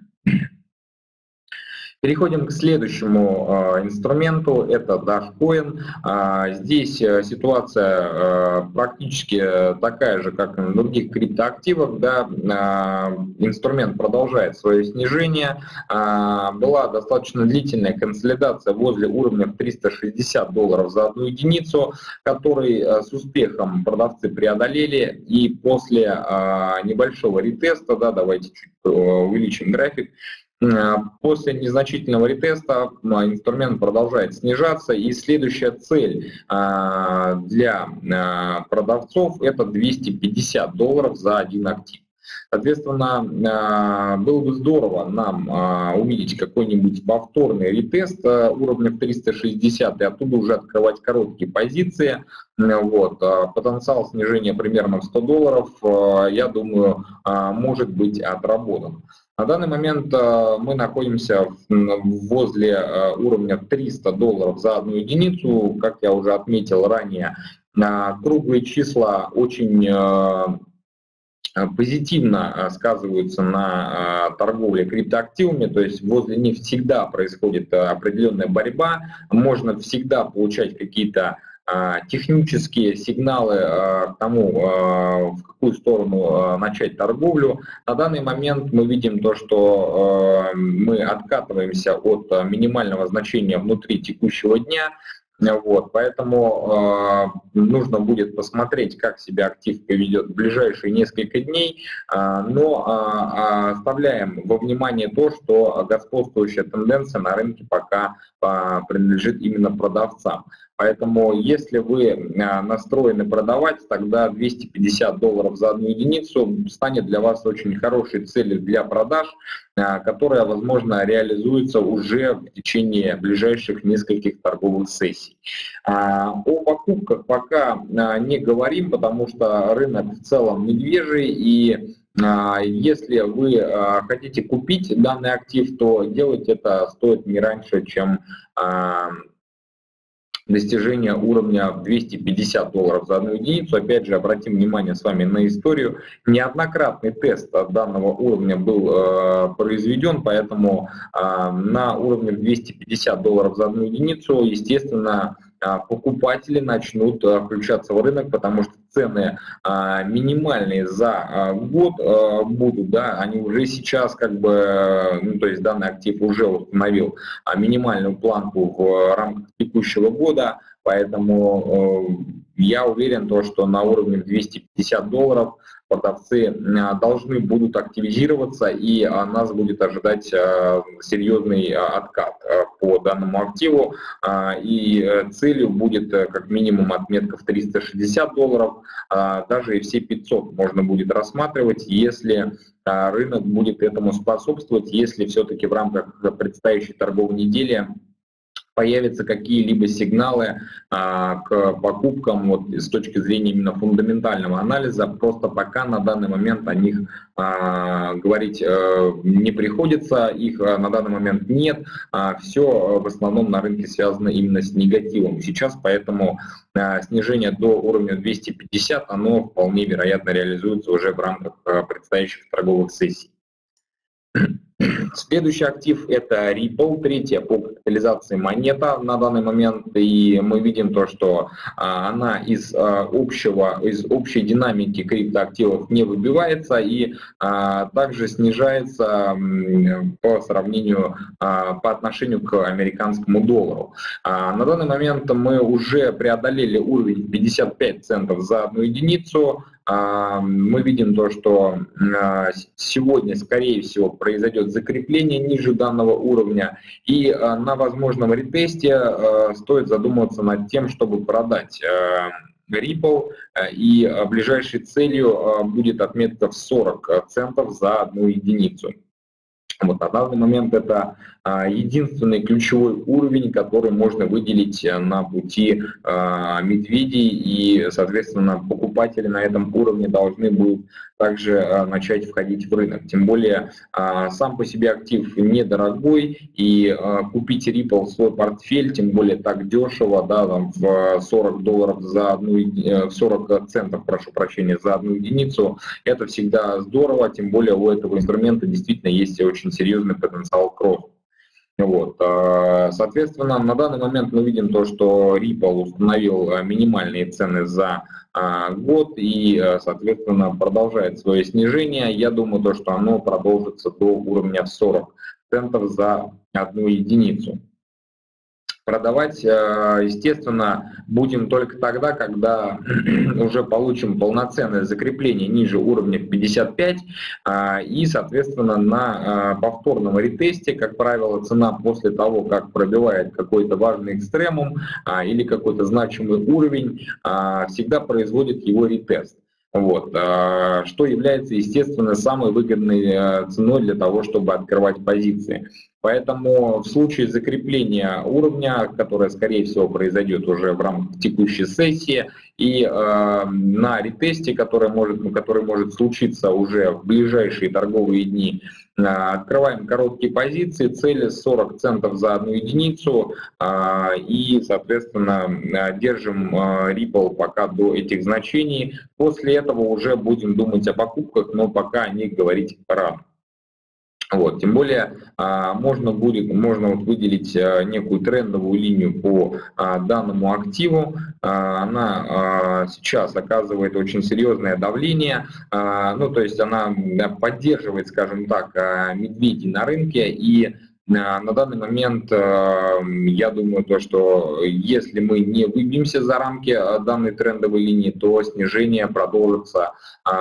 Переходим к следующему э, инструменту, это Dashcoin. Э, здесь э, ситуация э, практически такая же, как и на других криптоактивах. Да? Э, инструмент продолжает свое снижение. Э, была достаточно длительная консолидация возле уровня в триста шестьдесят долларов за одну единицу, который э, с успехом продавцы преодолели. И после э, небольшого ретеста, да, давайте чуть э, увеличим график, после незначительного ретеста инструмент продолжает снижаться, и следующая цель для продавцов — это двести пятьдесят долларов за один актив. Соответственно, было бы здорово нам увидеть какой-нибудь повторный ретест уровня в триста шестьдесят и оттуда уже открывать короткие позиции. Вот. Потенциал снижения примерно в сто долларов, я думаю, может быть отработан. На данный момент мы находимся возле уровня триста долларов за одну единицу. Как я уже отметил ранее, круглые числа очень позитивно сказываются на торговле криптоактивами, то есть возле них всегда происходит определенная борьба, можно всегда получать какие-то технические сигналы к тому, в какую сторону начать торговлю. На данный момент мы видим то, что мы откатываемся от минимального значения внутри текущего дня. Вот, поэтому э, нужно будет посмотреть, как себя актив поведет в ближайшие несколько дней, э, но э, оставляем во внимание то, что господствующая тенденция на рынке пока э, принадлежит именно продавцам. Поэтому если вы э, настроены продавать, тогда двести пятьдесят долларов за одну единицу станет для вас очень хорошей целью для продаж, э, которая, возможно, реализуется уже в течение ближайших нескольких торговых сессий. О покупках пока не говорим, потому что рынок в целом медвежий, и если вы хотите купить данный актив, то делать это стоит не раньше, чем достижения уровня двести пятьдесят долларов за одну единицу. Опять же, обратим внимание с вами на историю. Неоднократный тест данного уровня был э, произведен, поэтому э, на уровне двести пятьдесят долларов за одну единицу, естественно, покупатели начнут включаться в рынок, потому что цены а, минимальные за а, год а, будут, да, они уже сейчас как бы, ну, то есть данный актив уже установил а, минимальную планку в рамках текущего года, поэтому э, я уверен, то, что на уровне двести пятьдесят долларов продавцы должны будут активизироваться, и нас будет ожидать серьезный откат по данному активу. И целью будет как минимум отметка в триста шестьдесят долларов, даже и все пятьсот можно будет рассматривать, если рынок будет этому способствовать, если все-таки в рамках предстоящей торговой недели появятся какие-либо сигналы а, к покупкам вот, с точки зрения именно фундаментального анализа. Просто пока на данный момент о них а, говорить а, не приходится, их а, на данный момент нет. А, все в основном на рынке связано именно с негативом сейчас, поэтому а, снижение до уровня двести пятьдесят, оно вполне вероятно реализуется уже в рамках а, предстоящих торговых сессий. Следующий актив — это Ripple, третья по капитализации монета на данный момент, и мы видим то, что а, она из, а, общего, из общей динамики криптоактивов не выбивается и а, также снижается м, по сравнению, а, по отношению к американскому доллару. А, на данный момент мы уже преодолели уровень пятьдесят пять центов за одну единицу. Мы видим то, что сегодня, скорее всего, произойдет закрепление ниже данного уровня, и на возможном ретесте стоит задумываться над тем, чтобы продать Ripple, и ближайшей целью будет отметка в сорок центов за одну единицу. Вот, на данный момент это а, единственный ключевой уровень, который можно выделить на пути а, медведей, и, соответственно, покупатели на этом уровне должны будут также а, начать входить в рынок. Тем более а, сам по себе актив недорогой, и а, купить Ripple в свой портфель, тем более так дешево, да, там, в сорок долларов за одну, в сорок центов, прошу прощения, за одну единицу, это всегда здорово, тем более у этого инструмента действительно есть очень серьезный потенциал к росту. Вот. Соответственно, на данный момент мы видим то, что Ripple установил минимальные цены за год и, соответственно, продолжает свое снижение. Я думаю, то, что оно продолжится до уровня сорок центов за одну единицу. Продавать, естественно, будем только тогда, когда уже получим полноценное закрепление ниже уровня пятьдесят пять, и, соответственно, на повторном ретесте, как правило, цена после того, как пробивает какой-то важный экстремум или какой-то значимый уровень, всегда производит его ретест. Вот, что является, естественно, самой выгодной ценой для того, чтобы открывать позиции. Поэтому в случае закрепления уровня, которое, скорее всего, произойдет уже в рамках текущей сессии, и э, на ретесте, который может, который может случиться уже в ближайшие торговые дни, э, открываем короткие позиции, цели сорок центов за одну единицу, э, и, соответственно, держим э, Ripple пока до этих значений. После этого уже будем думать о покупках, но пока о них говорить рано. Вот, тем более а, можно будет можно вот выделить а, некую трендовую линию по а, данному активу. А, она а, сейчас оказывает очень серьезное давление, а, ну то есть она поддерживает, скажем так, а, медведей на рынке, и на данный момент я думаю, то, что если мы не выбьемся за рамки данной трендовой линии, то снижение продолжится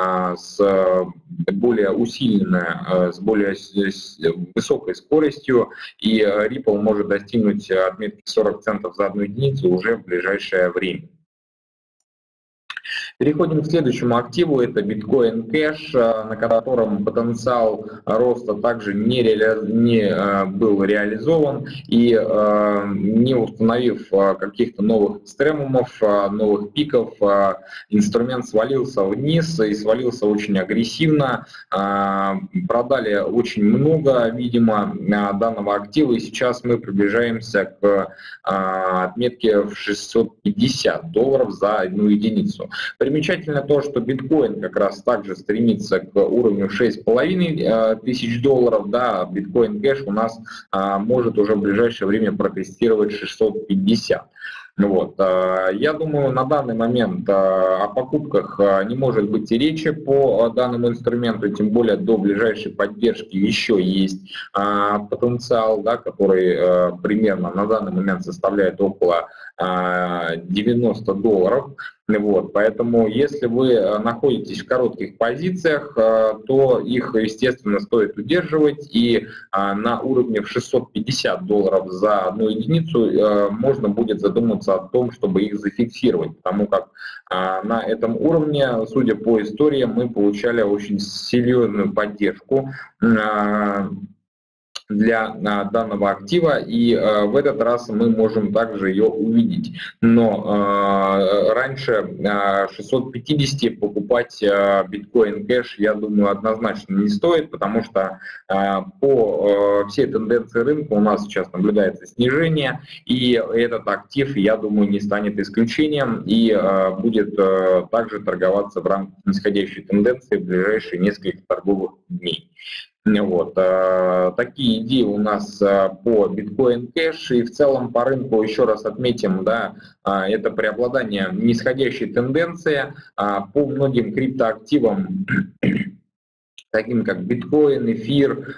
с более усиленной, с более высокой скоростью, и Ripple может достигнуть отметки сорок центов за одну единицу уже в ближайшее время. Переходим к следующему активу, это биткоин кэш, на котором потенциал роста также не, реали... не был реализован, и не установив каких-то новых экстремумов, новых пиков, инструмент свалился вниз и свалился очень агрессивно. Продали очень много, видимо, данного актива, и сейчас мы приближаемся к отметке в шестьсот пятьдесят долларов за одну единицу. Примечательно то, что биткоин как раз также стремится к уровню шесть с половиной тысяч долларов, да, биткоин кэш у нас а, может уже в ближайшее время протестировать шестьсот пятьдесят. Вот. Я думаю, на данный момент о покупках не может быть и речи по данному инструменту, тем более до ближайшей поддержки еще есть потенциал, да, который примерно на данный момент составляет около девяноста долларов. Вот, поэтому, если вы находитесь в коротких позициях, то их, естественно, стоит удерживать, и на уровне в шестьсот пятьдесят долларов за одну единицу можно будет задуматься о том, чтобы их зафиксировать, потому как на этом уровне, судя по истории, мы получали очень серьезную поддержку для данного актива, и э, в этот раз мы можем также ее увидеть. Но э, раньше э, шестьсот пятьдесят покупать э, биткоин кэш, я думаю, однозначно не стоит, потому что э, по э, всей тенденции рынка у нас сейчас наблюдается снижение, и этот актив, я думаю, не станет исключением и э, будет э, также торговаться в рамках нисходящей тенденции в ближайшие несколько торговых дней. Вот. Такие идеи у нас по биткоин кэш, и в целом по рынку еще раз отметим, да, это преобладание нисходящей тенденции по многим криптоактивам, таким как биткоин, эфир,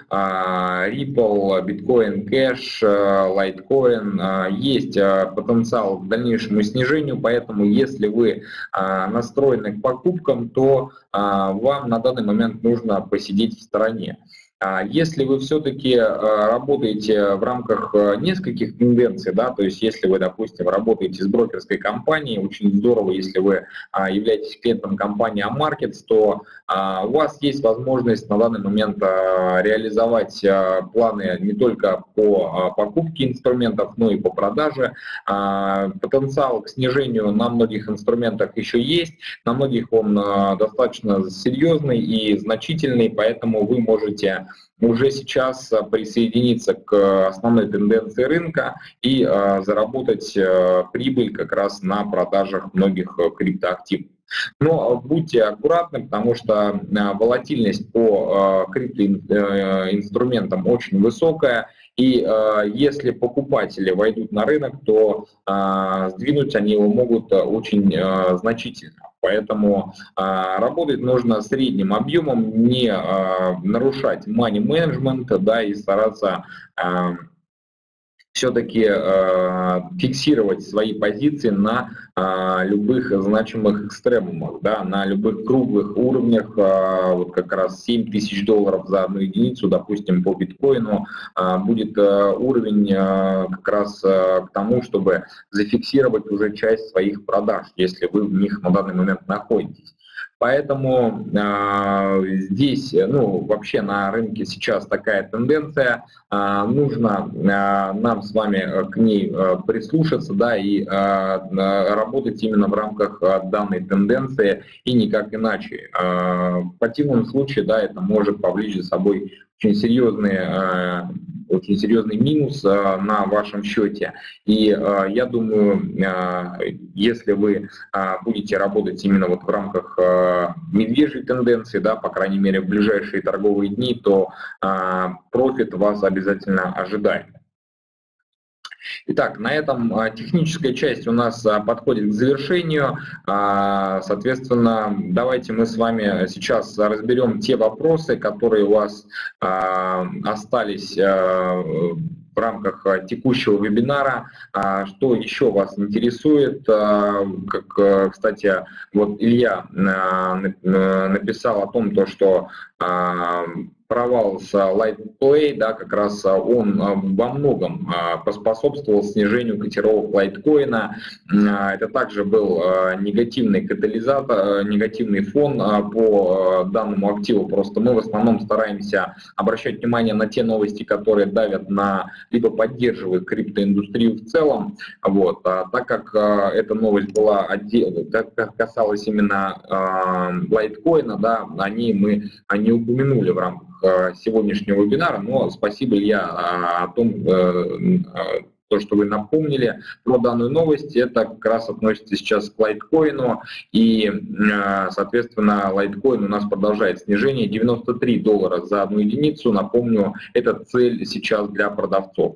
Ripple, биткоин кэш, Litecoin, есть потенциал к дальнейшему снижению, поэтому если вы настроены к покупкам, то вам на данный момент нужно посидеть в стороне. Если вы все-таки работаете в рамках нескольких тенденций, да, то есть если вы, допустим, работаете с брокерской компанией, очень здорово, если вы являетесь клиентом компании Амаркетс, то у вас есть возможность на данный момент реализовать планы не только по покупке инструментов, но и по продаже. Потенциал к снижению на многих инструментах еще есть, на многих он достаточно серьезный и значительный, поэтому вы можете уже сейчас присоединиться к основной тенденции рынка и э, заработать э, прибыль как раз на продажах многих криптоактивов. Но будьте аккуратны, потому что э, волатильность по э, криптоинструментам очень высокая, и э, если покупатели войдут на рынок, то э, сдвинуть они его могут очень э, значительно. Поэтому а, работать нужно средним объемом, не а, нарушать money management, да, и стараться а, все-таки э, фиксировать свои позиции на э, любых значимых экстремумах, да, на любых круглых уровнях, э, вот как раз семь тысяч долларов за одну единицу, допустим, по биткоину, э, будет э, уровень э, как раз э, к тому, чтобы зафиксировать уже часть своих продаж, если вы в них на данный момент находитесь. Поэтому э, здесь, ну, вообще на рынке сейчас такая тенденция, э, нужно э, нам с вами к ней э, прислушаться, да, и э, работать именно в рамках данной тенденции и никак иначе. Э, в противном случае, да, это может повлечь за собой очень серьезные, э, очень серьезный минус э, на вашем счете. И э, я думаю, э, если вы э, будете работать именно вот в рамках э, медвежьей тенденции, да, по крайней мере в ближайшие торговые дни, то э, профит вас обязательно ожидает. Итак, на этом техническая часть у нас подходит к завершению. Соответственно, давайте мы с вами сейчас разберем те вопросы, которые у вас остались в рамках текущего вебинара. Что еще вас интересует? Как, кстати, вот Илья написал о том, что провал с LightPlay, да, как раз он во многом поспособствовал снижению котировок лайткоина. Это также был негативный катализатор, негативный фон по данному активу. Просто мы в основном стараемся обращать внимание на те новости, которые давят на, либо поддерживают криптоиндустрию в целом. Вот. А так как эта новость была отдельно, как касалась именно лайткоина, да, они мы не упомянули в рамках сегодняшнего вебинара, но спасибо, Илья, о том, то, что вы напомнили про данную новость. Это как раз относится сейчас к лайткоину, и, соответственно, лайткоин у нас продолжает снижение, девяносто три доллара за одну единицу. Напомню, это цель сейчас для продавцов.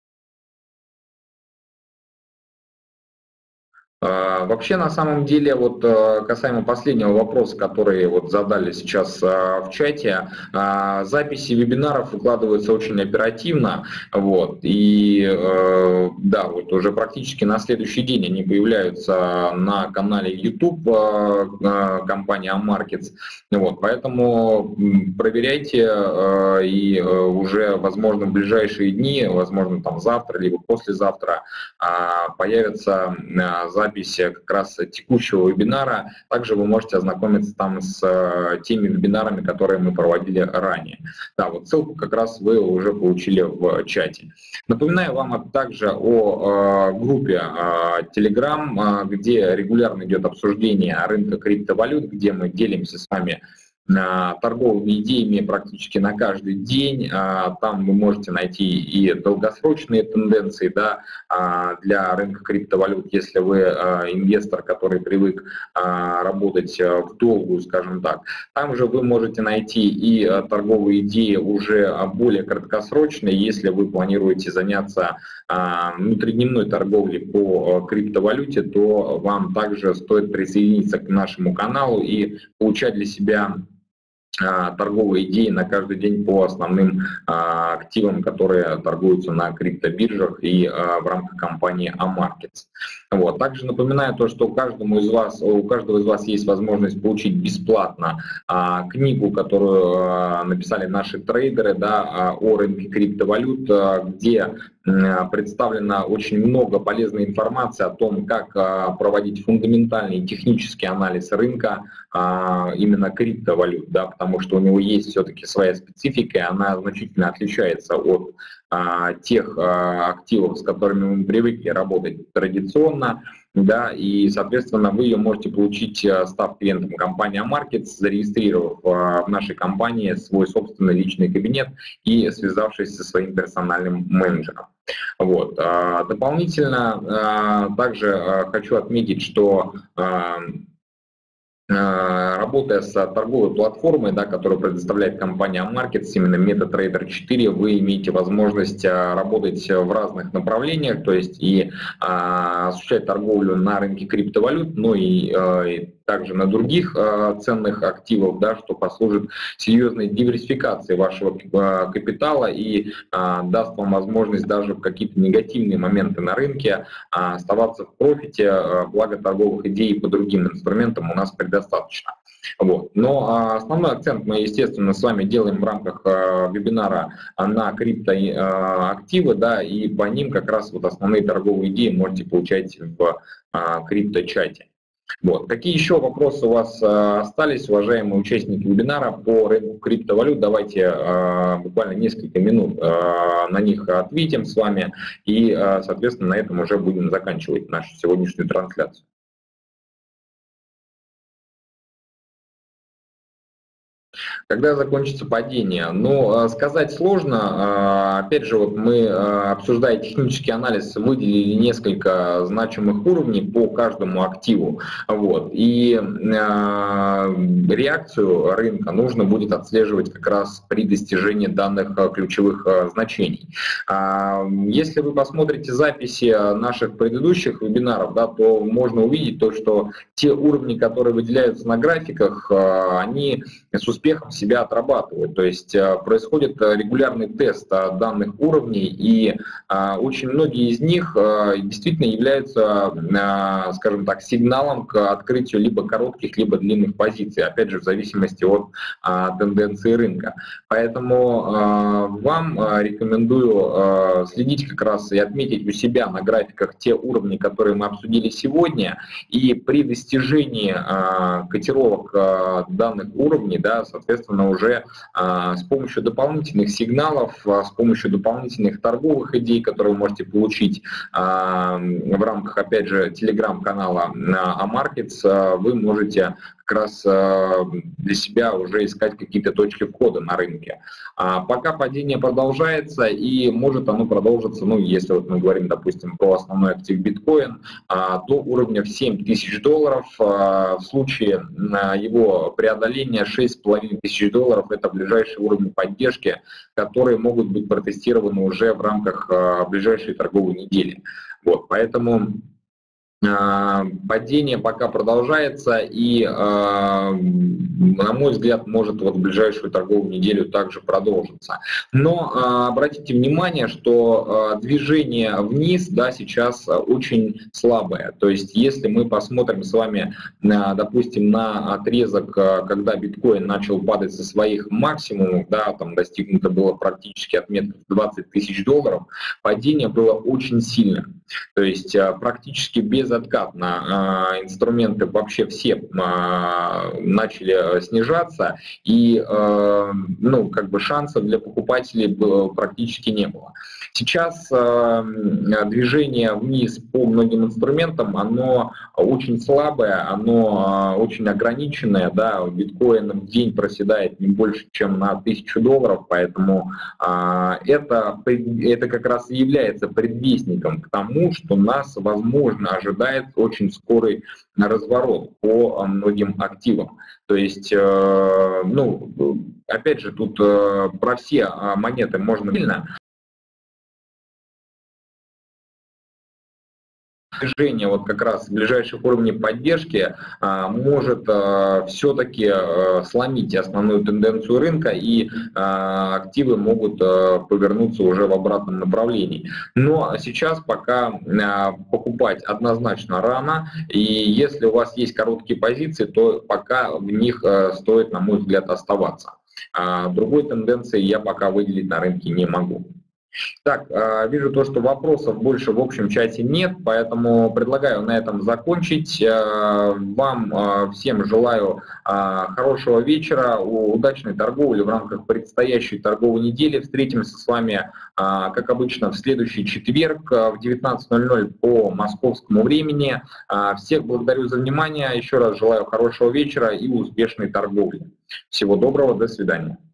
Вообще, на самом деле, вот касаемо последнего вопроса, который вот задали сейчас в чате, записи вебинаров выкладываются очень оперативно, вот, и да, вот уже практически на следующий день они появляются на канале YouTube компании Ammarkets, вот, поэтому проверяйте, и уже, возможно, в ближайшие дни, возможно, там завтра, либо послезавтра появятся записи записи как раз текущего вебинара. Также вы можете ознакомиться там с теми вебинарами, которые мы проводили ранее. Да, вот ссылку как раз вы уже получили в чате. Напоминаю вам также о э, группе э, Telegram, э, где регулярно идет обсуждение рынка криптовалют, где мы делимся с вами торговыми идеями практически на каждый день. Там вы можете найти и долгосрочные тенденции, да, для рынка криптовалют, если вы инвестор, который привык работать в долгую, скажем так. Там же вы можете найти и торговые идеи уже более краткосрочные, если вы планируете заняться внутридневной торговлей по криптовалюте, то вам также стоит присоединиться к нашему каналу и получать для себя торговые идеи на каждый день по основным а, активам, которые торгуются на криптобиржах и а, в рамках компании Ammarkets. Вот. Также напоминаю то, что каждому из вас, у каждого из вас есть возможность получить бесплатно а, книгу, которую а, написали наши трейдеры, да, а, о рынке криптовалют, а, где представлено очень много полезной информации о том, как а, проводить фундаментальный технический анализ рынка а, именно криптовалют, да, потому что у него есть все-таки своя специфика, и она значительно отличается от а, тех а, активов, с которыми мы привыкли работать традиционно, да, и, соответственно, вы ее можете получить, став клиентом компании Ammarkets, зарегистрировав а, в нашей компании свой собственный личный кабинет и связавшись со своим персональным менеджером. Вот. Дополнительно также хочу отметить, что работая с торговой платформой, да, которую предоставляет компания Ammarkets, именно MetaTrader четыре, вы имеете возможность работать в разных направлениях, то есть и а, осуществлять торговлю на рынке криптовалют, но и, а, и также на других а, ценных активов, да, что послужит серьезной диверсификацией вашего а, капитала и а, даст вам возможность даже в какие-то негативные моменты на рынке а, оставаться в профите, а, благо торговых идей по другим инструментам у нас предоставлено достаточно. Вот. Но а, основной акцент мы, естественно, с вами делаем в рамках а, вебинара на криптоактивы, да, и по ним как раз вот основные торговые идеи можете получать в а, крипто-чате. Вот. Какие еще вопросы у вас а, остались, уважаемые участники вебинара по рынку криптовалют? Давайте а, буквально несколько минут а, на них ответим с вами и, а, соответственно, на этом уже будем заканчивать нашу сегодняшнюю трансляцию. Когда закончится падение? Ну, сказать сложно. Опять же, вот мы, обсуждая технический анализ, выделили несколько значимых уровней по каждому активу. Вот. И реакцию рынка нужно будет отслеживать как раз при достижении данных ключевых значений. Если вы посмотрите записи наших предыдущих вебинаров, да, то можно увидеть то, что те уровни, которые выделяются на графиках, они с успехом себя отрабатывают. То есть происходит регулярный тест данных уровней, и очень многие из них действительно являются, скажем так, сигналом к открытию либо коротких, либо длинных позиций, опять же, в зависимости от тенденции рынка. Поэтому вам рекомендую следить как раз и отметить у себя на графиках те уровни, которые мы обсудили сегодня, и при достижении котировок данных уровней, да, соответственно, уже с помощью дополнительных сигналов, с помощью дополнительных торговых идей, которые вы можете получить в рамках, опять же, телеграм-канала Amarkets, вы можете как раз для себя уже искать какие-то точки входа на рынке. А пока падение продолжается, и может оно продолжиться, ну, если вот мы говорим, допустим, про основной актив биткоин, до уровня в семь тысяч долларов. В случае его преодоления шесть с половиной тысяч долларов – это ближайшие уровни поддержки, которые могут быть протестированы уже в рамках ближайшей торговой недели. Вот, поэтому падение пока продолжается, и, на мой взгляд, может вот в ближайшую торговую неделю также продолжиться. Но обратите внимание, что движение вниз, да, сейчас очень слабое. То есть если мы посмотрим с вами, допустим, на отрезок, когда биткоин начал падать со своих максимумов, да, там достигнуто было практически отметка двадцать тысяч долларов, падение было очень сильным. То есть практически безоткатно э, инструменты вообще все э, начали снижаться, и э, ну, как бы шансов для покупателей было, практически не было. Сейчас э, движение вниз по многим инструментам, оно очень слабое, оно э, очень ограниченное, да, биткоин в день проседает не больше, чем на тысячу долларов, поэтому э, это, это как раз и является предвестником к тому, что нас, возможно, ожидает очень скорый разворот по многим активам. То есть, э, ну, опять же, тут э, про все монеты можно сильно. Движение вот как раз ближайших уровней поддержки а, может а, все-таки а, сломить основную тенденцию рынка, и а, активы могут а, повернуться уже в обратном направлении. Но сейчас пока а, покупать однозначно рано, и если у вас есть короткие позиции, то пока в них а, стоит, на мой взгляд, оставаться. А, другой тенденции я пока выделить на рынке не могу. Так, вижу то, что вопросов больше в общем чате нет, поэтому предлагаю на этом закончить. Вам всем желаю хорошего вечера, удачной торговли в рамках предстоящей торговой недели. Встретимся с вами, как обычно, в следующий четверг в девятнадцать ноль ноль по московскому времени. Всех благодарю за внимание, еще раз желаю хорошего вечера и успешной торговли. Всего доброго, до свидания.